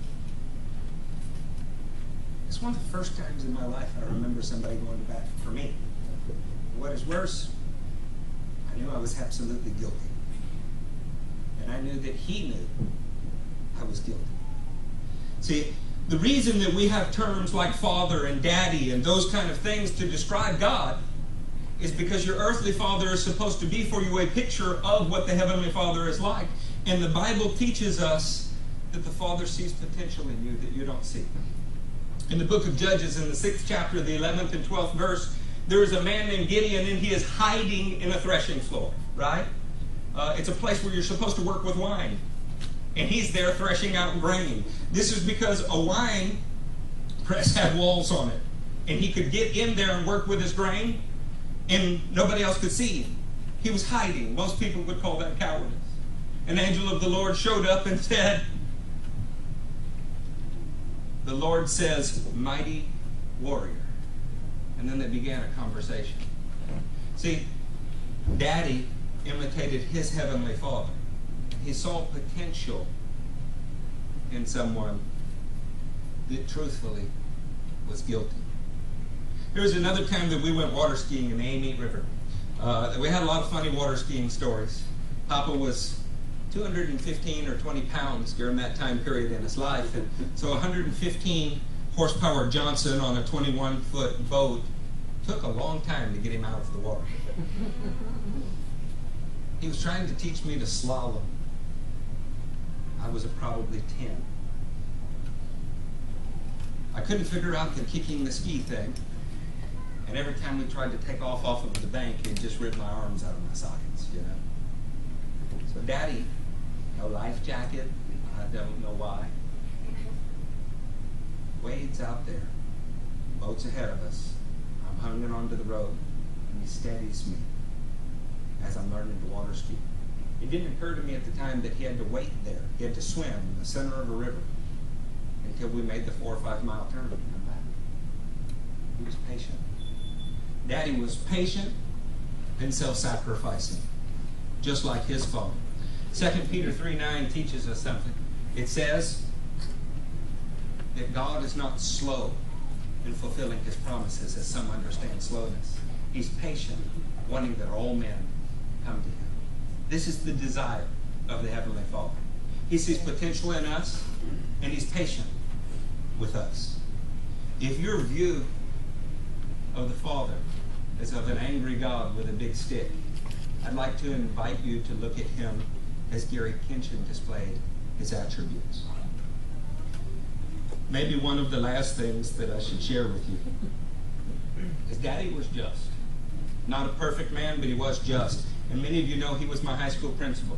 A: It's one of the first times in my life I remember somebody going to bat for me. What is worse, I knew I was absolutely guilty. And I knew that he knew I was guilty. See, the reason that we have terms like father and daddy and those kind of things to describe God is because your earthly father is supposed to be for you a picture of what the heavenly Father is like. And the Bible teaches us that the Father sees potential in you that you don't see. In the book of Judges, in the 6th chapter, the 11th and 12th verse, there is a man named Gideon, and he is hiding in a threshing floor, right? It's a place where you're supposed to work with wine. And he's there threshing out grain. This is because a wine press had walls on it. And he could get in there and work with his grain, and nobody else could see him. He was hiding. Most people would call that cowardice. An angel of the Lord showed up and said, the Lord says, mighty warrior. And then they began a conversation. See, Daddy imitated his heavenly Father. He saw potential in someone that truthfully was guilty. There was another time that we went water skiing in the Amite River. We had a lot of funny water skiing stories. Papa was 215 or 20 pounds during that time period in his life. And so 115 horsepower Johnson on a 21-foot boat took a long time to get him out of the water. He was trying to teach me to slalom. I was probably 10. I couldn't figure out the kicking the ski thing. And every time we tried to take off of the bank, it just ripped my arms out of my sockets, you know. So Daddy, no life jacket, I don't know why, wades out there, boat's ahead of us, I'm hanging onto the road, and he steadies me as I'm learning to water ski. It didn't occur to me at the time that he had to wait there. He had to swim in the center of a river until we made the 4 or 5 mile turn and come back. He was patient. Daddy was patient and self-sacrificing, just like his father. 2 Peter 3:9 teaches us something. It says that God is not slow in fulfilling his promises, as some understand slowness. He's patient, wanting that all men come to him. This is the desire of the Heavenly Father. He sees potential in us, and he's patient with us. If your view of the Father is of an angry God with a big stick, I'd like to invite you to look at him as Gary Kinchen displayed his attributes. Maybe one of the last things that I should share with you is Daddy was just. Not a perfect man, but he was just. And many of you know he was my high school principal.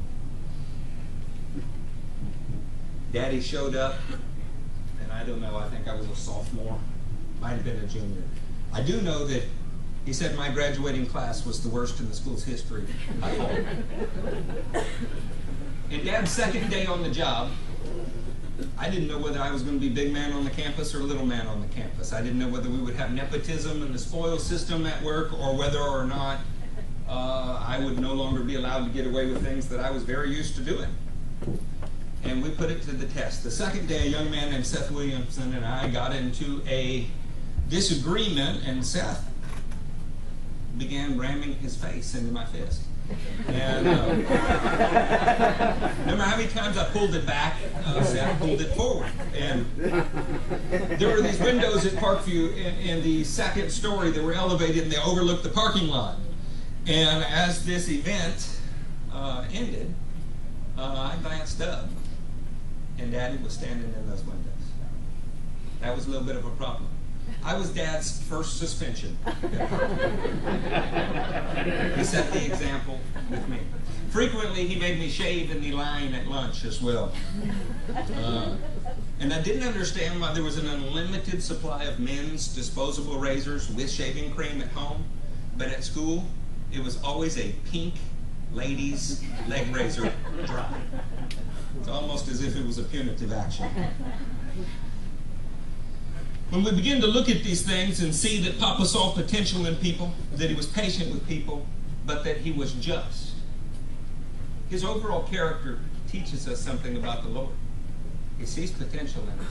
A: Daddy showed up, and I don't know, I think I was a sophomore, might have been a junior. I do know that he said my graduating class was the worst in the school's history. I hope. In Dad's second day on the job, I didn't know whether I was going to be big man on the campus or little man on the campus. I didn't know whether we would have nepotism and the spoil system at work, or whether or not I would no longer be allowed to get away with things that I was very used to doing. And we put it to the test. The second day, a young man named Seth Williamson and I got into a disagreement, and Seth began ramming his face into my fist. And remember how many times I pulled it back? Seth pulled it forward. And there were these windows at Parkview in the second story that were elevated, and they overlooked the parking lot. And as this event ended, I glanced up, and Daddy was standing in those windows. That was a little bit of a problem. I was Dad's first suspension. He set the example with me. Frequently, he made me shave in the line at lunch as well. And I didn't understand why there was an unlimited supply of men's disposable razors with shaving cream at home, but at school, it was always a pink ladies' leg razor drop. It's almost as if it was a punitive action. When we begin to look at these things and see that Papa saw potential in people, that he was patient with people, but that he was just, his overall character teaches us something about the Lord. He sees potential in us.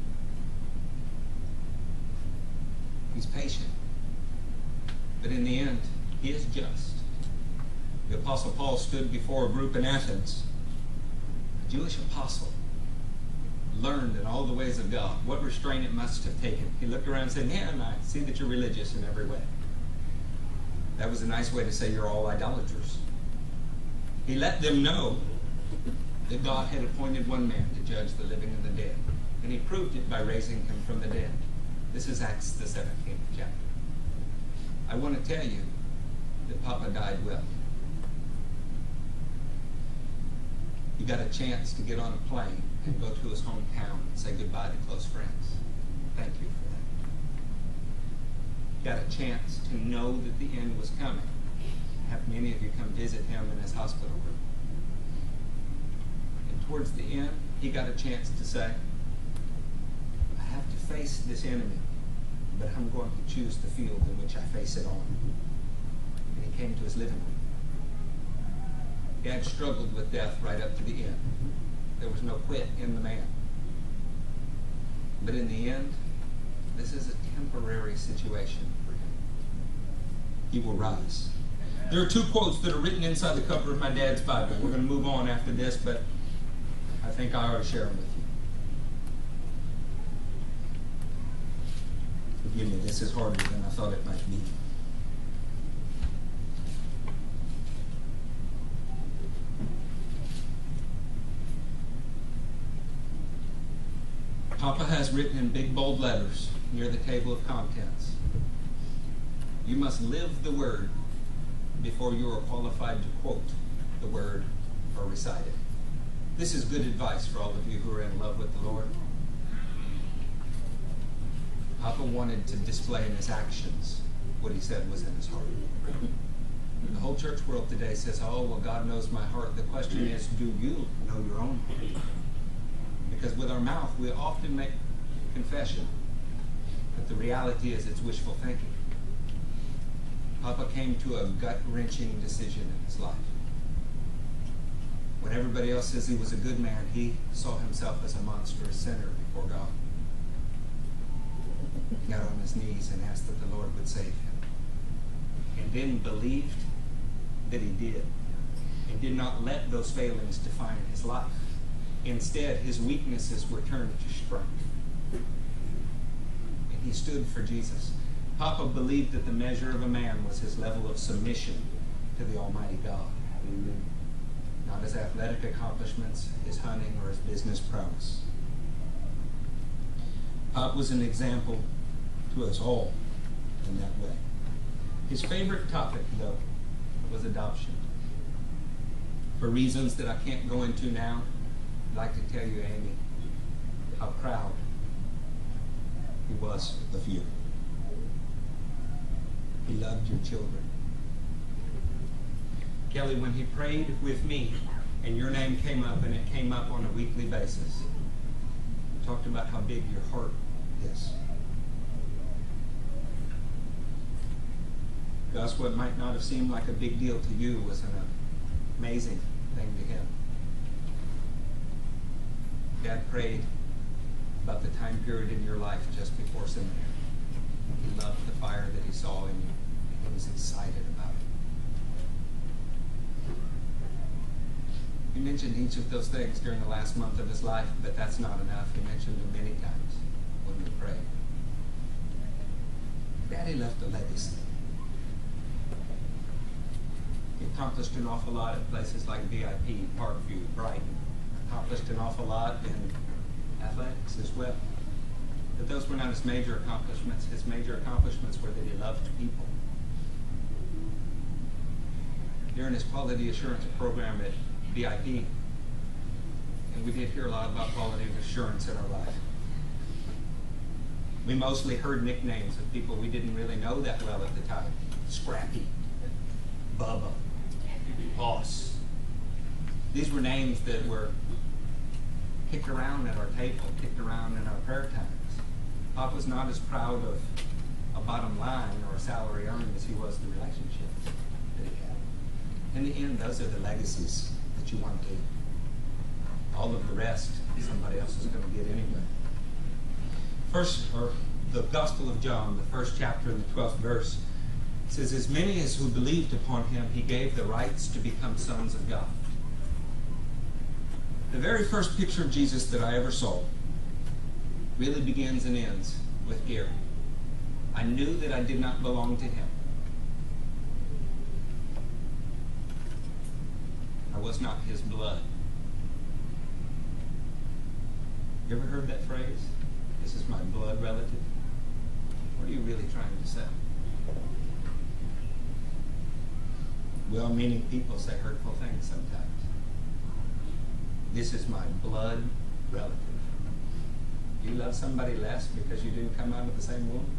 A: He's patient. But in the end, he is just. The Apostle Paul stood before a group in Athens, a Jewish apostle, learned in all the ways of God. What restraint it must have taken. He looked around and said, man, I see that you're religious in every way. That was a nice way to say you're all idolaters. He let them know that God had appointed one man to judge the living and the dead. And he proved it by raising him from the dead. This is Acts the 17th chapter. I want to tell you that Papa died well. He got a chance to get on a plane and go to his hometown and say goodbye to close friends. Thank you for that. Got a chance to know that the end was coming. Have many of you come visit him in his hospital room. And towards the end, he got a chance to say, I have to face this enemy, but I'm going to choose the field in which I face it on. And he came to his living room. Dad struggled with death right up to the end. There was no quit in the man. But in the end, this is a temporary situation for him. He will rise. There are two quotes that are written inside the cover of my dad's Bible. We're going to move on after this, but I think I ought to share them with you. Forgive me, this is harder than I thought it might be. Papa has written in big bold letters near the table of contents, you must live the word before you are qualified to quote the word or recite it. This is good advice for all of you who are in love with the Lord. Papa wanted to display in his actions what he said was in his heart. The whole church world today says, oh, well, God knows my heart. The question is, do you know your own heart? Because with our mouth, we often make confession, but the reality is it's wishful thinking. Papa came to a gut-wrenching decision in his life. When everybody else says he was a good man, he saw himself as a monstrous sinner before God. He got on his knees and asked that the Lord would save him. And then believed that he did. And did not let those failings define his life. Instead, his weaknesses were turned to strength. And he stood for Jesus. Papa believed that the measure of a man was his level of submission to the Almighty God. Amen. Not his athletic accomplishments, his hunting, or his business prowess. Pop was an example to us all in that way. His favorite topic, though, was adoption. For reasons that I can't go into now, I'd like to tell you, Amy, how proud he was of you. He loved your children. Kelly, when he prayed with me, and your name came up, and it came up on a weekly basis, talked about how big your heart is. Gus, what might not have seemed like a big deal to you was an amazing thing to him. Dad prayed about the time period in your life just before seminary. He loved the fire that he saw in you. He was excited about it. He mentioned each of those things during the last month of his life, but that's not enough. He mentioned them many times when we prayed. Daddy left a legacy. He accomplished an awful lot at places like VIP, Parkview, Brighton. Accomplished an awful lot in athletics as well. But those were not his major accomplishments. His major accomplishments were that he loved people. During his quality assurance program at VIP, and we did hear a lot about quality assurance in our life. We mostly heard nicknames of people we didn't really know that well at the time. Scrappy, Bubba, Boss. These were names that were kicked around at our table, kicked around in our prayer times. Pop was not as proud of a bottom line or a salary earned as he was the relationships that he had. In the end, those are the legacies that you want to leave. All of the rest, somebody else is going to get anyway. The Gospel of John, the 1st chapter and the 12th verse, says, as many as who believed upon him, he gave the rights to become sons of God. The very first picture of Jesus that I ever saw really begins and ends with Gary. I knew that I did not belong to him. I was not his blood. You ever heard that phrase? This is my blood relative. What are you really trying to say? Well-meaning people say hurtful things sometimes. This is my blood relative. You love somebody less because you didn't come out of the same womb?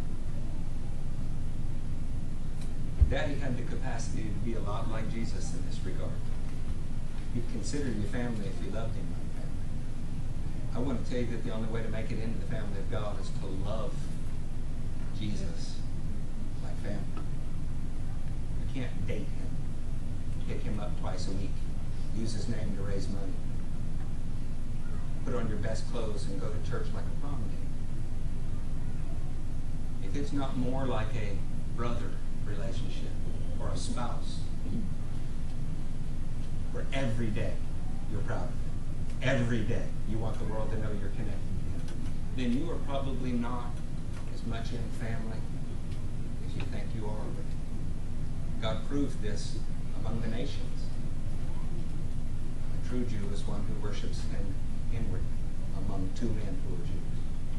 A: Daddy had the capacity to be a lot like Jesus in this regard. You'd consider your family if you loved him like family. I want to tell you that the only way to make it into the family of God is to love Jesus like family. You can't date him, pick him up twice a week, use his name to raise money, put on your best clothes and go to church like a prom date. If it's not more like a brother relationship or a spouse, where every day you're proud of it, every day you want the world to know you're connected to him, then you are probably not as much in family as you think you are. God proved this among the nations. A true Jew is one who worships him inwardly among two men who are Jews.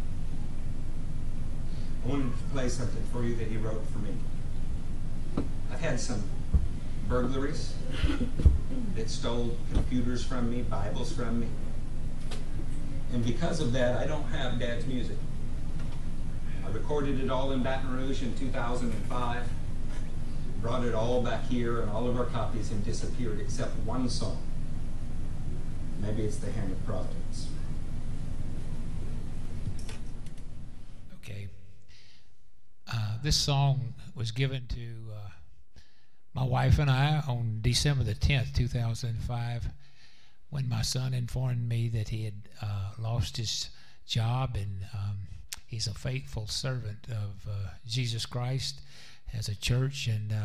A: I wanted to play something for you that he wrote for me. I've had some burglaries that stole computers from me, Bibles from me. And because of that, I don't have Dad's music. I recorded it all in Baton Rouge in 2005, brought it all back here and all of our copies and disappeared except one song. Maybe it's the Hand of Providence.
M: Okay. This song was given to my wife and I on December the 10th, 2005, when my son informed me that he had lost his job, and he's a faithful servant of Jesus Christ as a church, and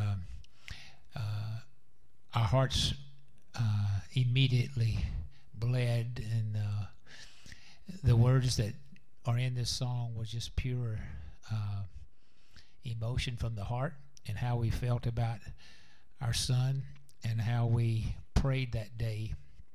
M: our hearts immediately bled, and the words that are in this song was just pure emotion from the heart, and how we felt about our son, and how we prayed that day,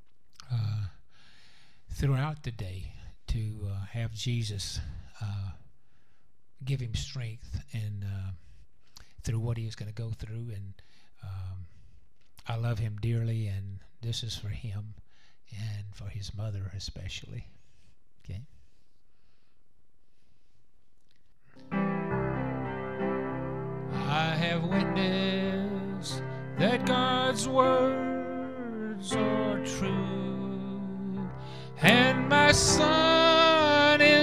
M: throughout the day, to have Jesus give him strength and through what he is going to go through. And I love him dearly, and this is for him and for his mother especially. Okay. I have witnessed that God's words are true, and my son is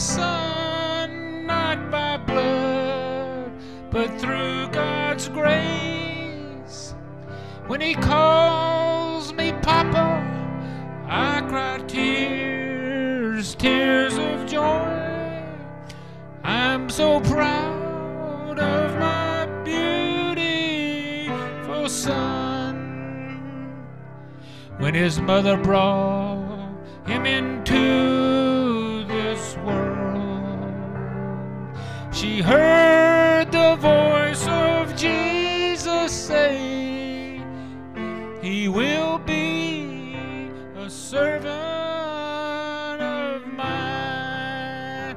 M: son, not by blood, but through God's grace. When he calls me Papa, I cry tears, tears of joy. I'm so proud of my beautiful son. When his mother brought him into this world, she heard the voice of Jesus say, he will be a servant of mine.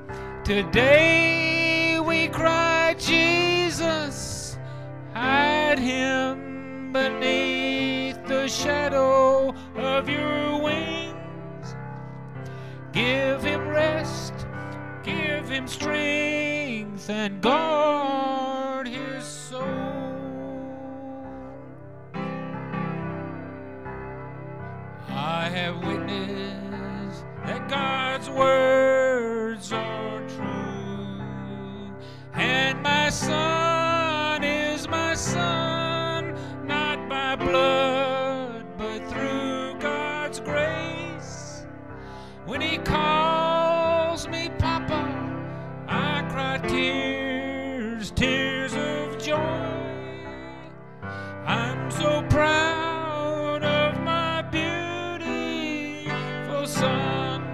M: Today we cry, Jesus, hide him beneath the shadow of your wings. Give him rest, give him strength, and guard his soul. I have witnessed that God's words are true, and my son is my son, not by blood, but through God's grace. When he calls me Papa, I cry tears, tears of joy. I'm so proud of my beautiful son.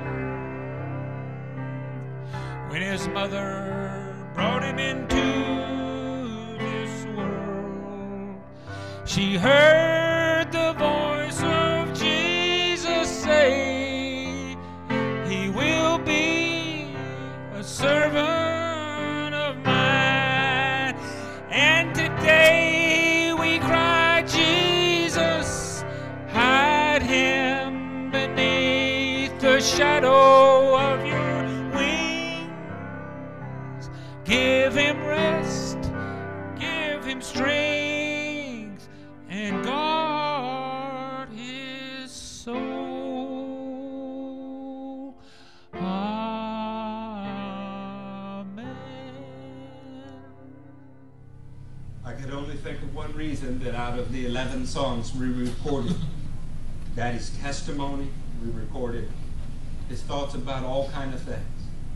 M: When his mother brought him into this world, she heard the voice of Jesus say, he will be a servant of mine. And today we cry, Jesus, hide him beneath the shadow of your wings. Give him rest, give him strength, and guard his soul. Amen.
A: I could only think of one reason that out of the 11 songs we recorded, Daddy's testimony, we recorded his thoughts about all kind of things,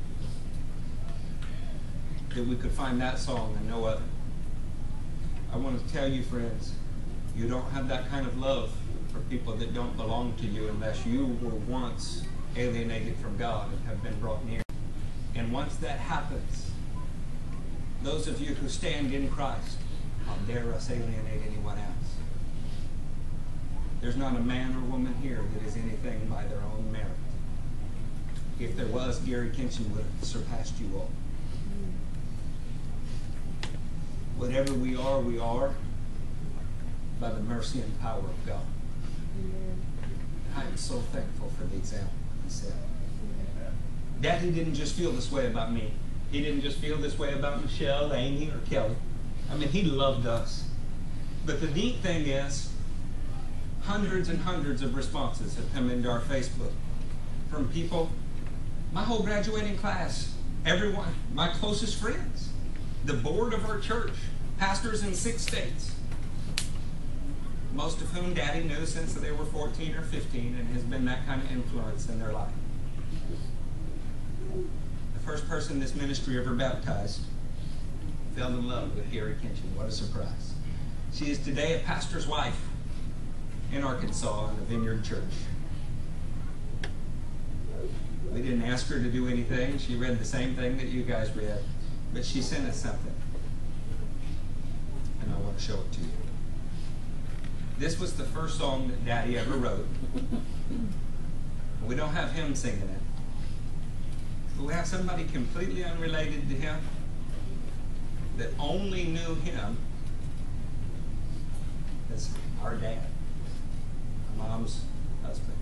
A: that we could find that song and no other. I want to tell you, friends, you don't have that kind of love for people that don't belong to you unless you were once alienated from God and have been brought near. And once that happens, those of you who stand in Christ, how dare us alienate anyone else? There's not a man or woman here that is anything by their own merit. If there was, Gary Kinchen would have surpassed you all. Whatever we are by the mercy and power of God. I am so thankful for the example he set. Daddy didn't just feel this way about me. He didn't just feel this way about Michelle, Amy, or Kelly. I mean, he loved us. But the neat thing is, hundreds and hundreds of responses have come into our Facebook from people, my whole graduating class, everyone, my closest friends, the board of our church, pastors in 6 states, most of whom Daddy knew since they were 14 or 15 and has been that kind of influence in their life. The first person this ministry ever baptized fell in love with Gary Kinchen. What a surprise. She is today a pastor's wife in Arkansas in a Vineyard church. We didn't ask her to do anything. She read the same thing that you guys read, but she sent us something. And I want to show it to you. This was the first song that Daddy ever wrote. We don't have him singing it. But we have somebody completely unrelated to him that only knew him as our dad, our mom's husband.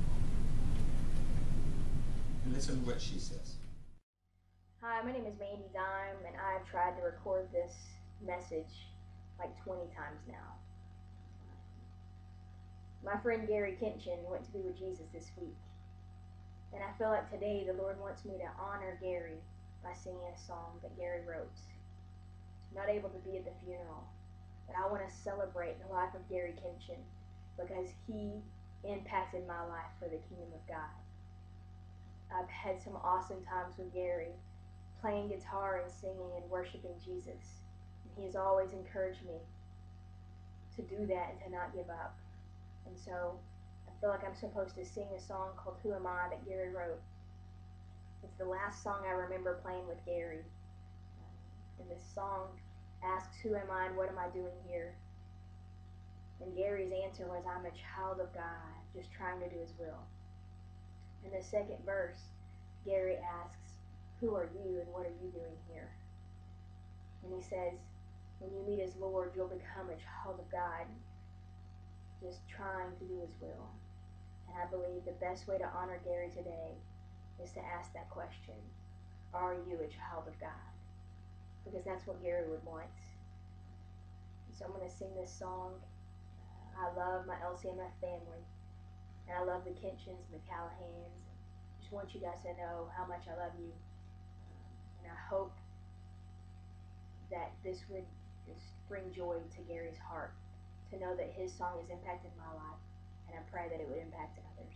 A: And listen to what she says.
N: Hi, my name is Mandy Dime, and I've tried to record this message like 20 times now. My friend Gary Kinchen went to be with Jesus this week. And I feel like today the Lord wants me to honor Gary by singing a song that Gary wrote. Not able to be at the funeral, but I want to celebrate the life of Gary Kinchen because he impacted my life for the kingdom of God. I've had some awesome times with Gary, playing guitar and singing and worshiping Jesus. And he has always encouraged me to do that and to not give up. And so I feel like I'm supposed to sing a song called Who Am I that Gary wrote. It's the last song I remember playing with Gary. And this song asks, who am I and what am I doing here? And Gary's answer was, I'm a child of God, just trying to do his will. In the second verse, Gary asks, who are you and what are you doing here? And he says, when you meet his Lord, you'll become a child of God, just trying to do his will. And I believe the best way to honor Gary today is to ask that question, are you a child of God? Because that's what Gary would want. And so I'm going to sing this song. I love my LCMF family, and I love the Kinchens and the Callahans. I just want you guys to know how much I love you. And I hope that this would just bring joy to Gary's heart, to know that his song has impacted my life, and I pray that it would impact others.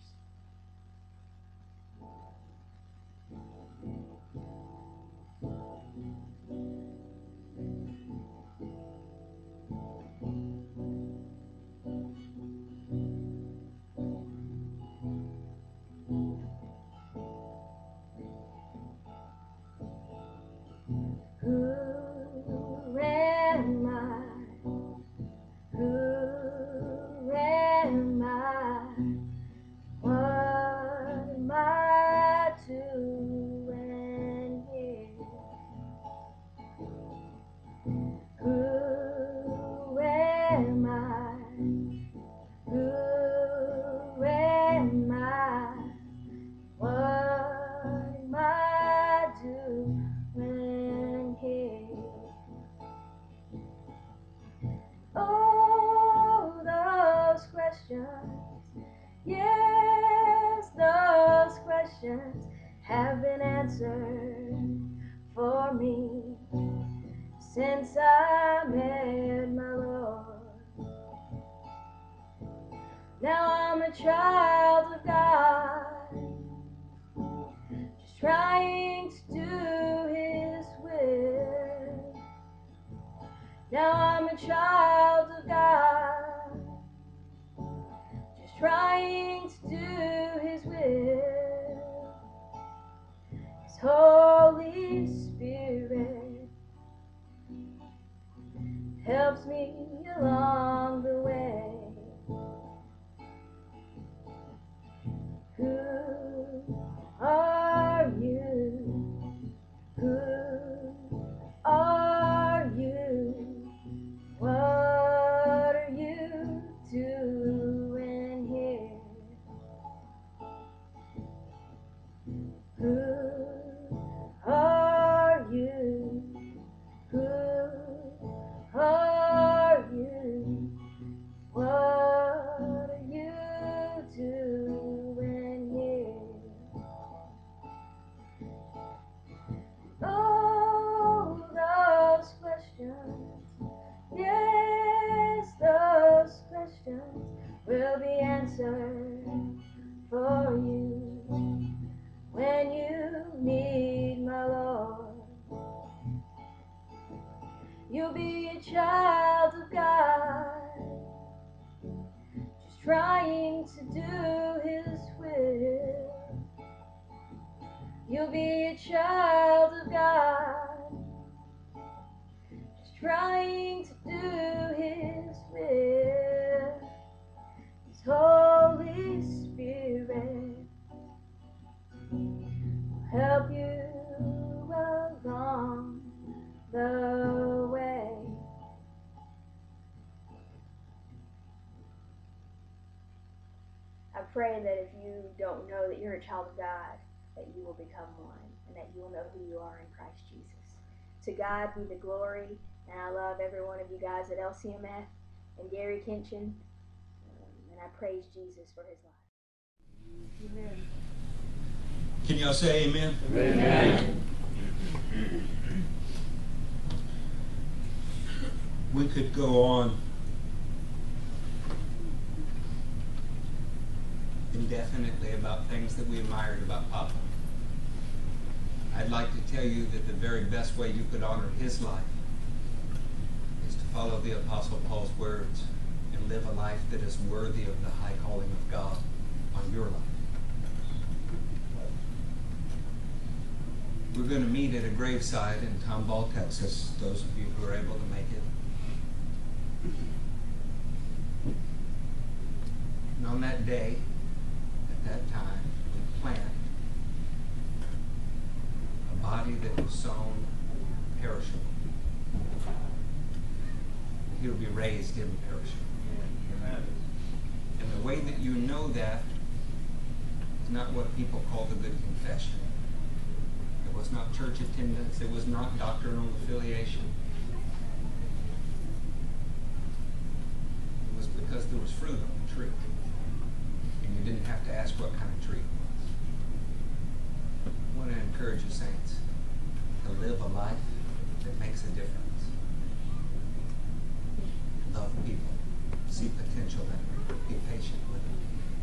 N: Who am I? Who am I? What am I doing here? Who am I? Who am I? What am I doing here? Oh, those questions, yes, those questions have been answered for me since I met my Lord. Now I'm a child of God, just trying to do His will. Now I'm a child of God, just trying to do His will. His Holy Spirit helps me along the way. Who are you? Who are you? What are you doing here? Who are you? Who are you? What are you doing here? Oh, those questions, yes, those questions will be answered for you when you meet my Lord. You'll be a child of God, just trying to do His will. You'll be a child of God, just trying to do His will. His Holy Spirit will help you along the way. I pray that if you don't know that you're a child of God, that you will become one, and that you will know who you are in Christ Jesus. To God be the glory, and I love every one of you guys at LCMF and Gary Kinchen, and I praise Jesus for His life. Amen.
A: Can y'all say amen?
B: Amen.
A: We could go on indefinitely about things that we admired about Papa. I'd like to tell you that the very best way you could honor his life is to follow the Apostle Paul's words and live a life that is worthy of the high calling of God on your life. We're going to meet at a graveside in Tomball, Texas, those of you who are able to make it. And on that day, at that time, we plant a body that was sown perishable. He'll be raised imperishable. And the way that you know that is not what people call the good confession. It was not church attendance. It was not doctrinal affiliation. It was because there was fruit on the tree. And you didn't have to ask what kind of tree it was. I want to encourage you, saints, to live a life that makes a difference. Love people. See potential in them. Be patient with them.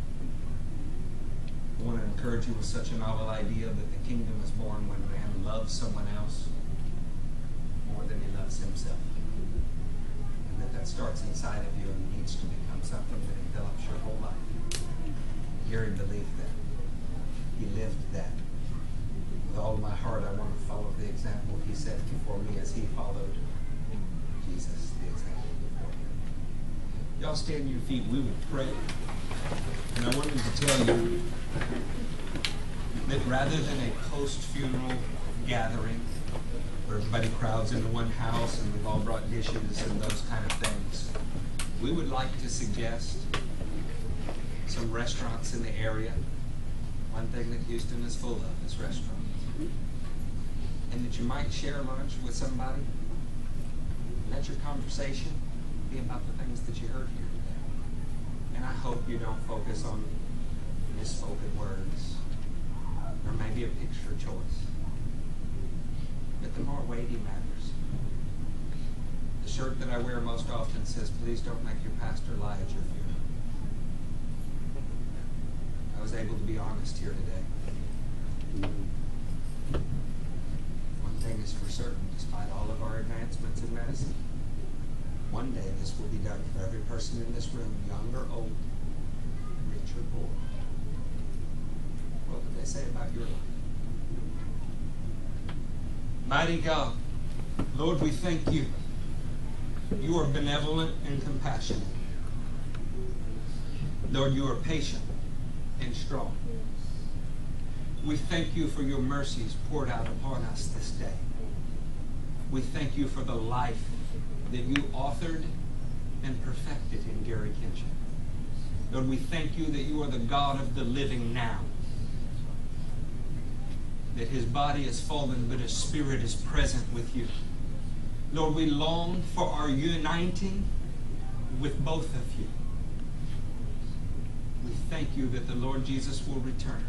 A: I want to encourage you with such a novel idea that the kingdom is born when man loves someone else more than he loves himself. And that starts inside of you and needs to become something that envelops your whole life. Gary believed that. He lived that. With all of my heart, I want to follow the example he set before me as he followed Jesus, the example before him. Y'all stand to your feet. We would pray. And I wanted to tell you that rather than a post-funeral gathering where everybody crowds into one house and we've all brought dishes and those kind of things, we would like to suggest some restaurants in the area. One thing that Houston is full of is restaurants. And that you might share lunch with somebody. Let your conversation be about the things that you heard here today. And I hope you don't focus on misspoken words or maybe a picture choice. But the more weighty matters. The shirt that I wear most often says, "Please don't make your pastor lie at your funeral." I was able to be honest here today. One thing is for certain, despite all of our advancements in medicine, one day this will be done for every person in this room, young or old, rich or poor. What would they say about your life? Mighty God, Lord, we thank you. You are benevolent and compassionate. Lord, you are patient and strong. We thank you for your mercies poured out upon us this day. We thank you for the life that you authored and perfected in Gary Kinchen. Lord, we thank you that you are the God of the living now. That his body is fallen, but his spirit is present with you. Lord, we long for our uniting with both of you. We thank you that the Lord Jesus will return.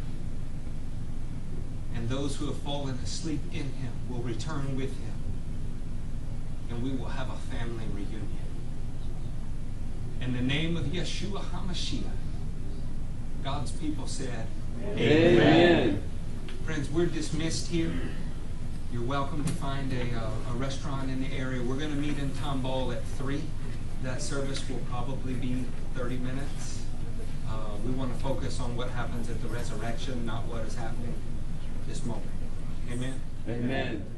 A: And those who have fallen asleep in him will return with him. And we will have a family reunion. In the name of Yeshua HaMashiach, God's people said, Amen. Friends, we're dismissed here. You're welcome to find a restaurant in the area. We're going to meet in Tomball at 3. That service will probably be 30 minutes. We want to focus on what happens at the resurrection, not what is happening this moment. Amen?
B: Amen.